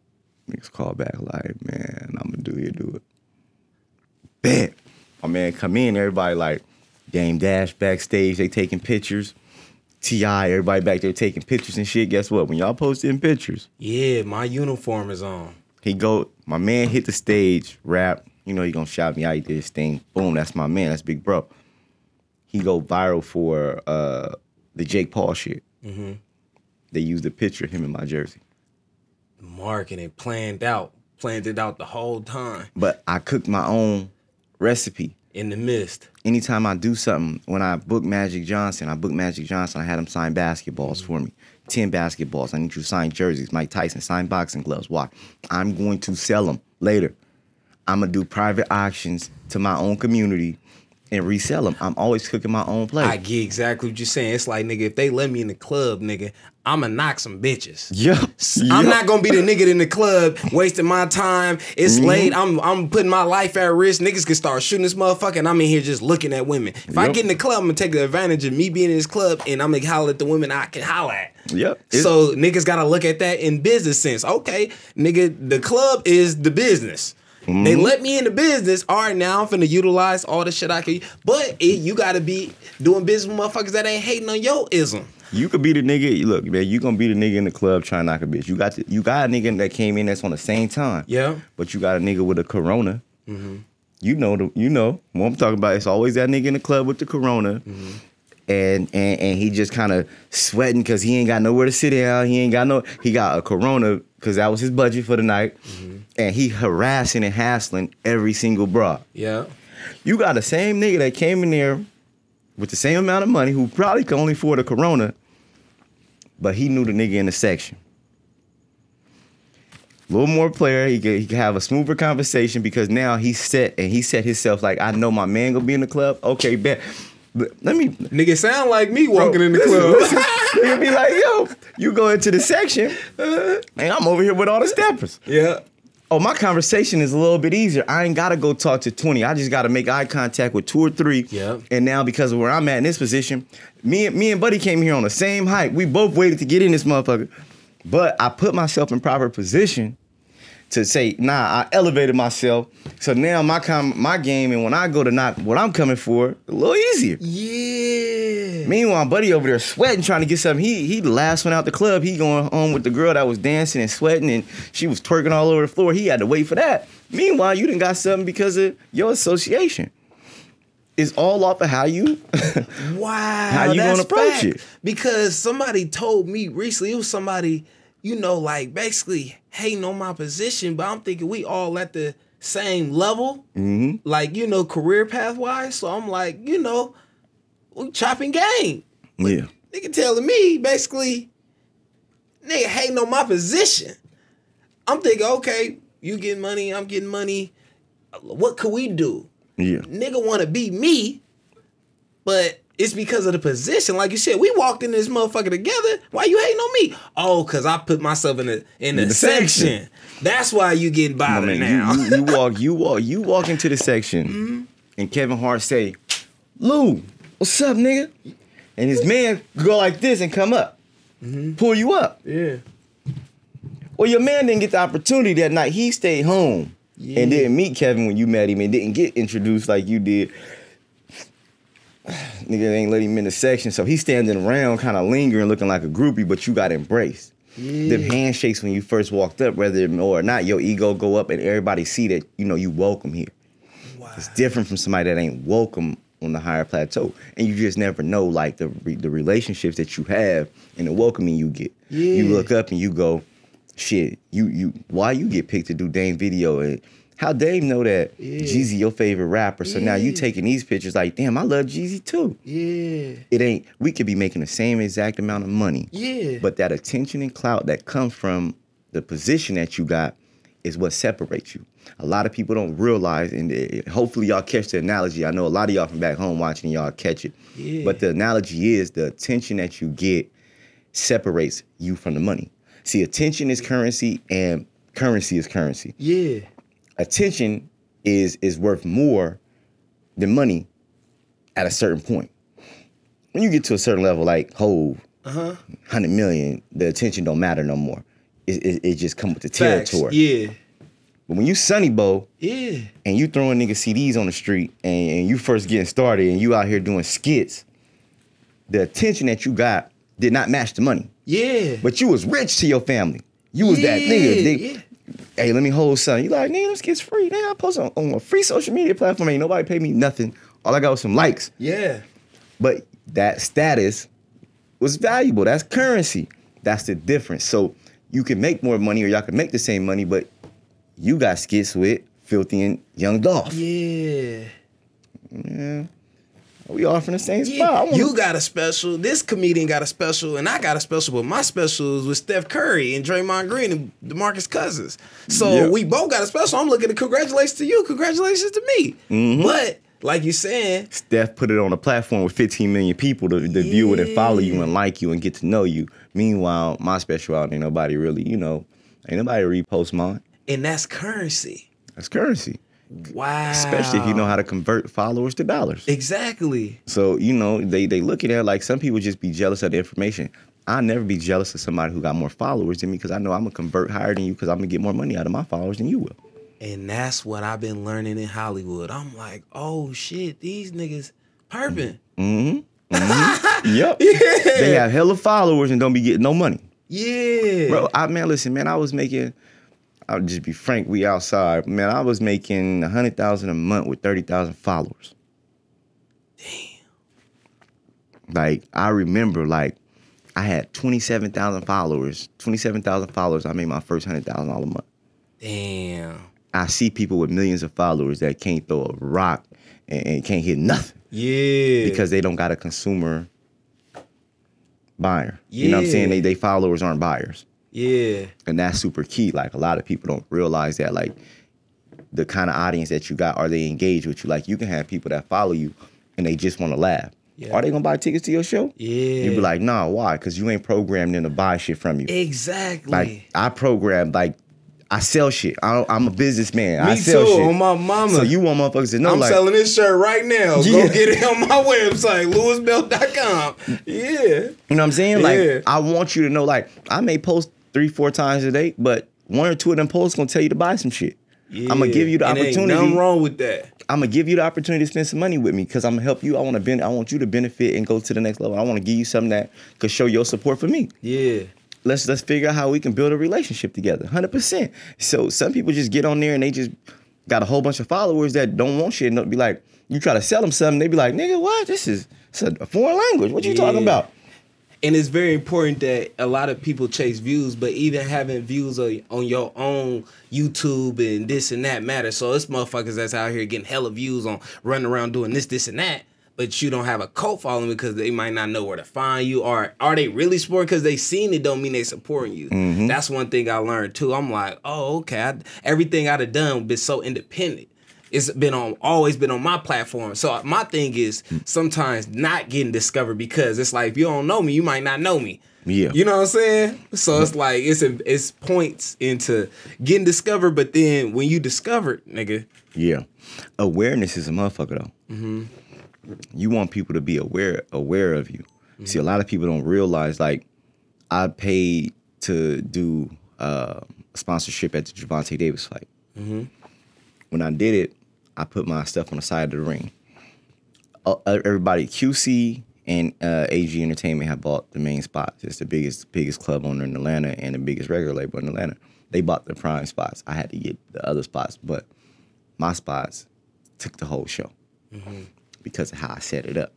Niggas call back like, man, I'm gonna do it, do it. Bet. My man come in, everybody like, Dame Dash backstage, they taking pictures. T I, everybody back there taking pictures and shit. Guess what? When y'all posting pictures, yeah, my uniform is on. He go, my man hit the stage, rap. You know he gonna shout me out, he did his thing. Boom, that's my man, that's Big Bro. He go viral for uh, the Jake Paul shit. Mm-hmm. They used a picture of him in my jersey. Marketing planned out, planned it out the whole time. But I cooked my own recipe. In the mist. Anytime I do something, when I book Magic Johnson, I book Magic Johnson, I had him sign basketballs for me. ten basketballs. I need you to sign jerseys. Mike Tyson, sign boxing gloves. Why? I'm going to sell them later. I'm going to do private auctions to my own community and resell them. I'm always cooking my own plate. I get exactly what you're saying. It's like, nigga, if they let me in the club, nigga, I'ma knock some bitches. Yeah. I'm yep. not gonna be the nigga in the club wasting my time. It's mm-hmm. late. I'm I'm putting my life at risk. Niggas can start shooting this motherfucker, and I'm in here just looking at women. If yep. I get in the club, I'm gonna take advantage of me being in this club, and I'm gonna holler at the women I can holler at. Yep. So niggas gotta look at that in business sense. Okay, nigga, the club is the business. Mm-hmm. They let me in the business. All right, now I'm finna utilize all the shit I can. But it, you gotta be doing business with motherfuckers that ain't hating on your ism. You could be the nigga. Look, man, you gonna be the nigga in the club trying to knock a bitch. You got to, you got a nigga that came in that's on the same time. Yeah. But you got a nigga with a Corona. Mm-hmm. You know the, you know what I'm talking about. It's always that nigga in the club with the Corona. Mm-hmm. And, and and he just kind of sweating because he ain't got nowhere to sit down. He ain't got no. He got a Corona because that was his budget for the night. Mm-hmm. And he harassing and hassling every single bra. Yeah. You got the same nigga that came in there with the same amount of money who probably could only afford a Corona, but he knew the nigga in the section. A little more player, he could, he could have a smoother conversation because now he's set and he set himself like, I know my man gonna be in the club. Okay, bet. But let me, nigga sound like me walking bro, in the listen, club. Listen, nigga be like, yo, you go into the section, and I'm over here with all the steppers. Yeah. Oh, my conversation is a little bit easier. I ain't gotta go talk to twenty. I just gotta make eye contact with two or three. Yeah. And now because of where I'm at in this position, me and me and Buddy came here on the same height. We both waited to get in this motherfucker. But I put myself in proper position to say, nah, I elevated myself. So now my com- my game, and when I go to knock what I'm coming for, a little easier. Yeah. Meanwhile, Buddy over there sweating, trying to get something. He he the last one out the club. He going home with the girl that was dancing and sweating, and she was twerking all over the floor. He had to wait for that. Meanwhile, you done got something because of your association. It's all off of how you, wow, how you that's gonna approach fact. it. Because somebody told me recently, it was somebody, you know, like basically hating on my position, but I'm thinking we all at the same level, mm-hmm. like, you know, career path wise. So I'm like, you know, we chopping game. Yeah. Nigga telling me basically, nigga hating on my position. I'm thinking, okay, you getting money, I'm getting money. What could we do? Yeah. Nigga want to be me, but it's because of the position. Like you said, we walked in this motherfucker together. Why you hating on me? Oh, because I put myself in the in the, in the section. section. That's why you getting bothered man, now. You, you, you walk, you walk, you walk into the section, mm-hmm. and Kevin Hart say, "Lou, what's up, nigga?" And his man go like this and come up, mm-hmm. pull you up. Yeah. Well, your man didn't get the opportunity that night. He stayed home yeah. and didn't meet Kevin when you met him, and didn't get introduced like you did. Nigga ain't let him in the section, so he's standing around kind of lingering, looking like a groupie, but you got embraced. Yeah. Them handshakes when you first walked up, whether or not your ego go up and everybody see that, you know, you welcome here. Wow. It's different from somebody that ain't welcome on the higher plateau. And you just never know, like, the the relationships that you have and the welcoming you get. Yeah. You look up and you go, shit, you you why you get picked to do Dame video, and how Dame know that yeah. Jeezy your favorite rapper, so yeah. now you taking these pictures like, damn, I love Jeezy too. Yeah. It ain't, we could be making the same exact amount of money. Yeah. But that attention and clout that comes from the position that you got is what separates you. A lot of people don't realize, and it, hopefully y'all catch the analogy. I know a lot of y'all from back home watching, y'all catch it. Yeah. But the analogy is the attention that you get separates you from the money. See, attention is currency and currency is currency. Yeah. Attention is is worth more than money at a certain point. When you get to a certain level, like Hove, uh-huh. one hundred million, the attention don't matter no more. it, it, it just come with the Facts. territory. Yeah. But when you Sunny Bo, Yeah. and you throwing nigga C Ds on the street, and, and you first getting started, and you out here doing skits, the attention that you got did not match the money. Yeah. But you was rich to your family. You was yeah. that nigga. nigga. Yeah. Hey, let me hold something. You like, nigga, them skits free. Nigga, I post on, on a free social media platform. Ain't nobody pay me nothing. All I got was some likes. Yeah. But that status was valuable. That's currency. That's the difference. So you can make more money, or y'all can make the same money, but you got skits with Filthy and Young Dolph. Yeah. Yeah. We all from the same Yeah. spot. Wanna... You got a special. This comedian got a special, and I got a special. But my special is with Steph Curry and Draymond Green and DeMarcus Cousins. So Yep. we both got a special. I'm looking to congratulations to you. Congratulations to me. Mm-hmm. But like you saying, Steph put it on a platform with fifteen million people to, to yeah. view it and follow you and like you and get to know you. Meanwhile, my special out ain't nobody really, you know, ain't nobody repost mine. And that's currency. That's currency. Wow. Especially if you know how to convert followers to dollars. Exactly. So, you know, they they look at it like some people just be jealous of the information. I'll never be jealous of somebody who got more followers than me because I know I'm going to convert higher than you because I'm going to get more money out of my followers than you will. And that's what I've been learning in Hollywood. I'm like, oh, shit, these niggas perping. Mm-hmm. Mm-hmm. Yep. Yeah. They have hella followers and don't be getting no money. Yeah. Bro, I, man, listen, man, I was making... I'll just be frank, we outside. Man, I was making one hundred thousand dollars a month with thirty thousand followers. Damn. Like, I remember, like, I had twenty-seven thousand followers. twenty-seven thousand followers, I made my first one hundred thousand dollars a month. Damn. I see people with millions of followers that can't throw a rock and, and can't hit nothing. Yeah. Because they don't got a consumer buyer. Yeah. You know what I'm saying? They, they followers aren't buyers. Yeah. And that's super key. Like, a lot of people don't realize that, like, the kind of audience that you got, are they engaged with you? Like, you can have people that follow you and they just want to laugh. Yeah. Are they going to buy tickets to your show? Yeah. You'd be like, nah, why? Because you ain't programmed them to buy shit from you. Exactly. Like, I program, like, I sell shit. I, I'm a businessman. Me I sell too, shit. on my mama. So you want motherfuckers to know, I'm like, selling this shirt right now. Yeah. Go get it on my website, louis belt dot com. Yeah. you know what I'm saying? Like, Yeah. I want you to know, like, I may post three, four times a day, but one or two of them posts gonna tell you to buy some shit. Yeah. I'm gonna give you the and opportunity. Ain't nothing wrong with that. I'm gonna give you the opportunity to spend some money with me because I'm gonna help you. I want to ben- I want you to benefit and go to the next level. I want to give you something that could show your support for me. Yeah. Let's let's figure out how we can build a relationship together. one hundred percent. So some people just get on there and they just got a whole bunch of followers that don't want shit and they'll be like, you try to sell them something, they be like, nigga, what? This is it's a foreign language. What you Yeah. talking about? And it's very important that a lot of people chase views, but even having views on, on your own YouTube and this and that matters. So it's motherfuckers that's out here getting hella views on running around doing this, this, and that, but you don't have a cult following because they might not know where to find you. Or are they really supporting? Because they seen it don't mean they supporting you. Mm-hmm. That's one thing I learned too. I'm like, oh, okay. I, everything I'd have done been so independent. It's been on, always been on my platform. So my thing is sometimes not getting discovered because it's like, if you don't know me, you might not know me. Yeah. You know what I'm saying? So it's like, it's a, it's points into getting discovered, but then when you discovered, nigga. Yeah. Awareness is a motherfucker though. Mm-hmm. You want people to be aware aware of you. Mm-hmm. See, a lot of people don't realize, like, I paid to do uh, sponsorship at the Gervonta Davis fight. Mm-hmm. When I did it, I put my stuff on the side of the ring. Uh, everybody, Q C and uh, A G Entertainment have bought the main spots. It's the biggest biggest club owner in Atlanta and the biggest record label in Atlanta. They bought the prime spots. I had to get the other spots, but my spots took the whole show mm-hmm. because of how I set it up.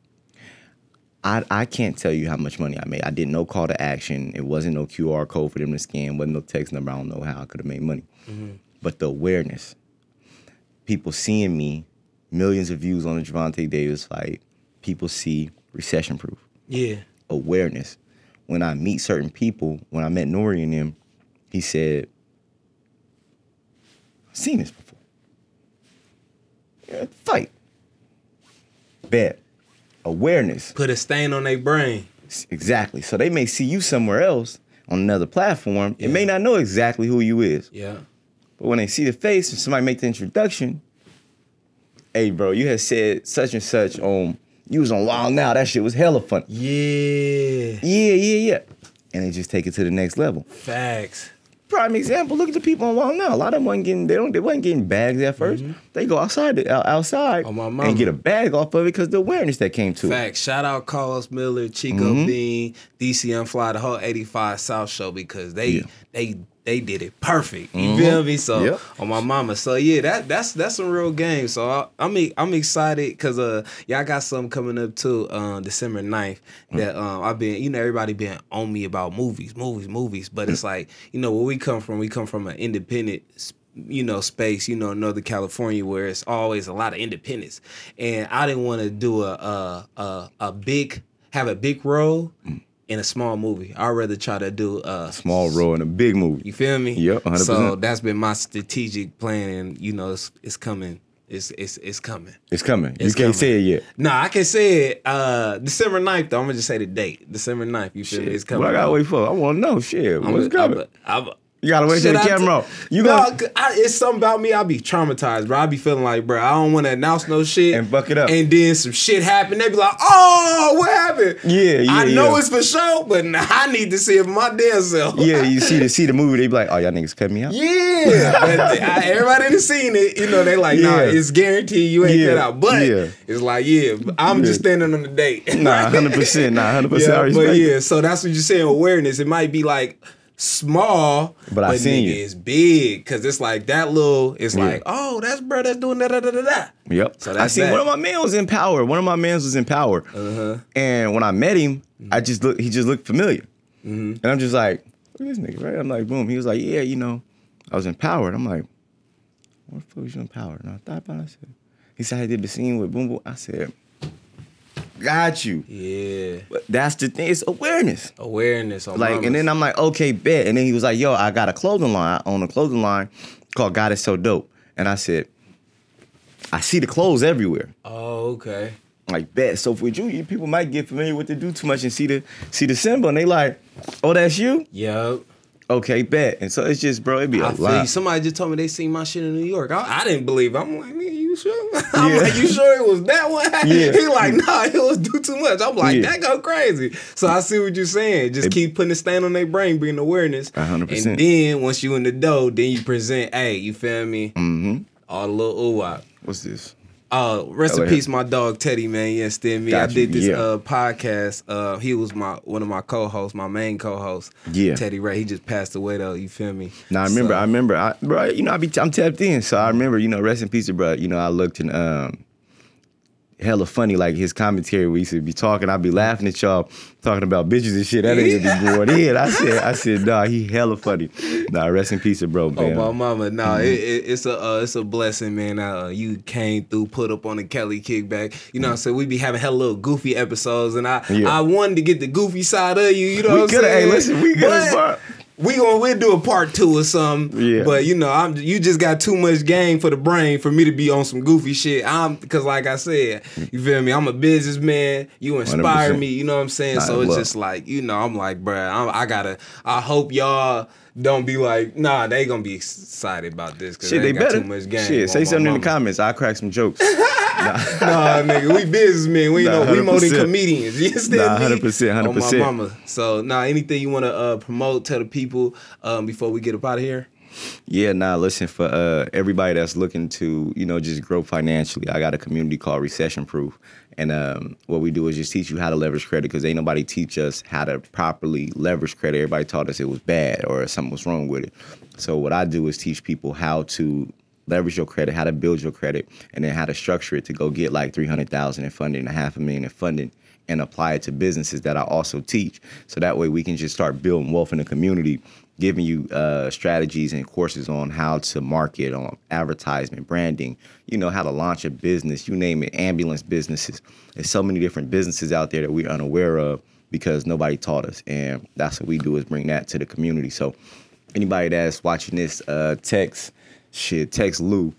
I I can't tell you how much money I made. I did no call to action. It wasn't no Q R code for them to scan. Wasn't no text number. I don't know how I could have made money. Mm-hmm. But the awareness, people seeing me, millions of views on the Gervonta Davis fight. People see recession proof. Yeah. Awareness. When I meet certain people, when I met Nori and them, he said, I've seen this before. Yeah, fight. Bet. Awareness. Put a stain on their brain. Exactly. So they may see you somewhere else on another platform. Yeah. It may not know exactly who you is. Yeah. But when they see the face and somebody make the introduction, hey, bro, you had said such and such on, you was on Wild Now. That shit was hella fun. Yeah. Yeah, yeah, yeah. And they just take it to the next level. Facts. prime example. Look at the people on Wall now. A lot of them wasn't getting they don't they wasn't getting bags at 1st mm-hmm. They go outside the, outside oh, and get a bag off of it because the awareness that came to Fact. it. Shout out Carlos Miller, Chico mm-hmm. Bean, D C Unfly, the whole eighty-five South show because they yeah. they they did it perfect. You mm-hmm. feel me? So yep. on my mama. So yeah, that that's that's some real game. So I, I'm I'm excited because uh y'all got something coming up too. Uh, December ninth that um I've been you know everybody been on me about movies, movies, movies. But it's like you know where we come from. We come from an independent you know space. You know Northern California where it's always a lot of independence, and I didn't want to do a a a, a big have a big role. In a small movie. I'd rather try to do a small role in a big movie. You feel me? Yep, one hundred percent. So that's been my strategic plan, and you know, it's, it's coming. It's it's it's coming. It's coming. It's you can't coming. say it yet. No, I can say it. Uh, December ninth, though. I'm gonna just say the date. December ninth. You feel shit. me? It's coming. What I gotta wait for? I want to know. Shit, what's I'm, coming? I'm, I'm, You gotta wait till the camera. You no, gonna... I, it's something about me. I be traumatized, bro. I be feeling like, bro, I don't want to announce no shit and buck it up. And then some shit happen. They be like, oh, what happened? Yeah, yeah. I know yeah. it's for sure, but I need to see it for my damn self. Yeah, you see the see the movie. They be like, oh, y'all niggas cut me out. Yeah, but I, everybody that's seen it, you know, they like, nah, yeah. it's guaranteed you ain't yeah. cut out. But yeah. it's like, yeah, I'm yeah. just standing on the date. Nah, one hundred percent. Nah, one hundred percent. Yeah, but yeah, so that's what you're saying. Awareness. It might be like. Small, but, but I seen nigga, you. It's big because it's like that little. It's yeah. like, oh, that's bro, that's doing da da da da da. Yep. So that's I seen that. one of my men was in Power. One of my mans was in Power, uh-huh. and when I met him, mm-hmm. I just look. He just looked familiar, mm-hmm. and I'm just like, look at this nigga, right? I'm like, boom. He was like, yeah, you know, I was in Power, and I'm like, what the fuck was you in Power? And I thought about it. I said, he said I did the scene with Boom Boom. I said. Got you. Yeah. But that's the thing. It's awareness. Awareness. On like, mamas. and then I'm like, okay, bet. And then he was like, yo, I got a clothing line. I own a clothing line called God Is So Dope. And I said, I see the clothes everywhere. Oh, okay. Like, bet. So for you, you people might get familiar with the Do Too Much and see the see the symbol. And they like, oh, that's you? Yep. Okay, bet. And so it's just, bro, it'd be a I lot. feel you. Somebody just told me they seen my shit in New York. I, I didn't believe it. I'm like, man, you sure? I'm Yeah. like, you sure it was that one? Yeah. He like, nah, it was Do Too Much. I'm like, Yeah. that go crazy. So I see what you're saying. Just It- keep putting a stain on their brain, bringing awareness. one hundred percent. And then once you in the dough, then you present, hey, you feel me? Mm-hmm. All the little ooh-wop. What's this? Uh, rest in peace, my dog Teddy, man. Yes, then me. Got I did you, this yeah. uh, podcast. Uh, he was my one of my co-hosts, my main co-host. Yeah. Teddy Ray. He just passed away though. You feel me? Now I remember, So- I remember, I, bro. You know, I be, I'm tapped in, so I remember, you know, rest in peace, bro. You know, I looked and um, hella funny, like his commentary. We used to be talking, I'd be laughing at y'all talking about bitches and shit. That nigga be going in. I said, I said, nah, he hella funny. Nah, rest in peace, bro, man. Oh my mama, nah, Mm-hmm. it, it, it's a uh, it's a blessing, man. Uh, you came through, put up on the Kelly kickback. You know what I'm saying? We be having hella little goofy episodes, and I Yeah. I wanted to get the goofy side of you. You know We what I'm coulda- saying? hey, listen, we coulda, But bro. We gonna we'll do a part two or something. Yeah. But you know, I'm you just got too much game for the brain for me to be on some goofy shit. I'm because like I said, you feel me? I'm a businessman. You inspire one hundred percent. me. You know what I'm saying? Nah, So it's love. just like you know, I'm like, bruh, I'm, I gotta. I hope y'all don't be like, nah, they gonna be excited about this because Shit, they, they got better. too much game. Shit, say on my something in the mama. comments. I'll crack some jokes. nah, Nah, nigga, we businessmen. We Nah, know we more than one hundred percent. comedians. You understand Nah, me? one hundred percent, one hundred percent. On my mama. So, nah, anything you want to uh, promote, tell the people um, before we get up out of here? Yeah, nah, listen, for uh, everybody that's looking to, you know, just grow financially, I got a community called Recession Proof. And um, what we do is just teach you how to leverage credit because ain't nobody teach us how to properly leverage credit. Everybody taught us it was bad or something was wrong with it. So what I do is teach people how to leverage your credit, how to build your credit, and then how to structure it to go get like three hundred thousand dollars in funding, a half a million in funding, and apply it to businesses that I also teach. So that way we can just start building wealth in the community, giving you uh, strategies and courses on how to market, on advertisement, branding, you know, how to launch a business, you name it, ambulance businesses. There's so many different businesses out there that we're unaware of because nobody taught us. And that's what we do is bring that to the community. So anybody that's watching this, uh, text, shit, text Lou.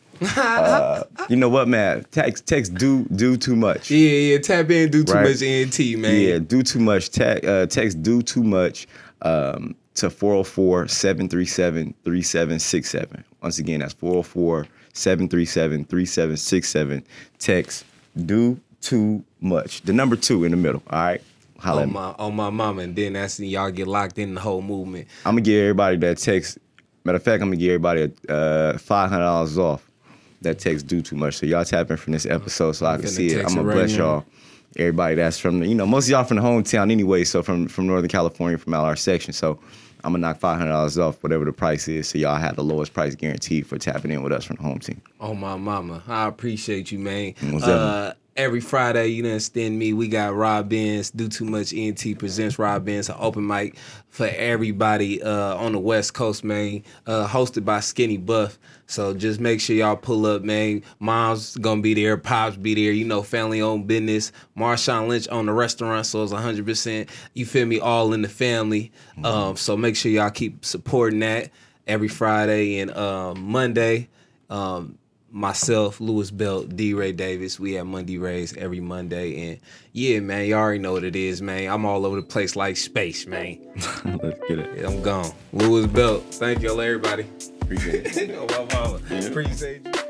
uh, you know what, man? Text, text, do, do too much. Yeah, yeah, tap in, do too Right. much N T, man. Yeah, do too much. Te- uh, text, do too much. Um, to four oh four, seven three seven, three seven six seven. Once again, that's four oh four, seven three seven, three seven six seven. Text, do too much. The number two in the middle, all right? Holla at On me. my, on my mama, and then that's when y'all get locked in the whole movement. I'm going to give everybody that text Matter of fact, I'm gonna give everybody a uh, five hundred dollars off. That text do too much. So y'all tap in from this episode so I can see it. I'm gonna bless y'all. Everybody that's from, you know, most of y'all from the hometown anyway. So from from Northern California, from L R section. So I'm gonna knock five hundred dollars off whatever the price is. So y'all have the lowest price guaranteed for tapping in with us from the home team. Oh my mama, I appreciate you, man. What's uh, up? Every Friday, you understand me, we got Rob Benz, Do Too Much E N T presents Rob Benz, an open mic for everybody uh, on the West Coast, man, uh, hosted by Skinny Buff. So just make sure y'all pull up, man. Mom's gonna be there, Pops be there, you know, family-owned business. Marshawn Lynch on the restaurant, so it's one hundred percent, you feel me, all in the family. Mm-hmm. Um, so make sure y'all keep supporting that every Friday and uh, Monday. Um, Myself, Lewis Belt, D. Ray Davis. We have Monday Rays every Monday. And yeah, man, you already know what it is, man. I'm all over the place like space, man. Let's get it. Yeah, I'm gone. Lewis Belt. Thank y'all, everybody. Appreciate it. Oh, my mama. Yeah. Appreciate you.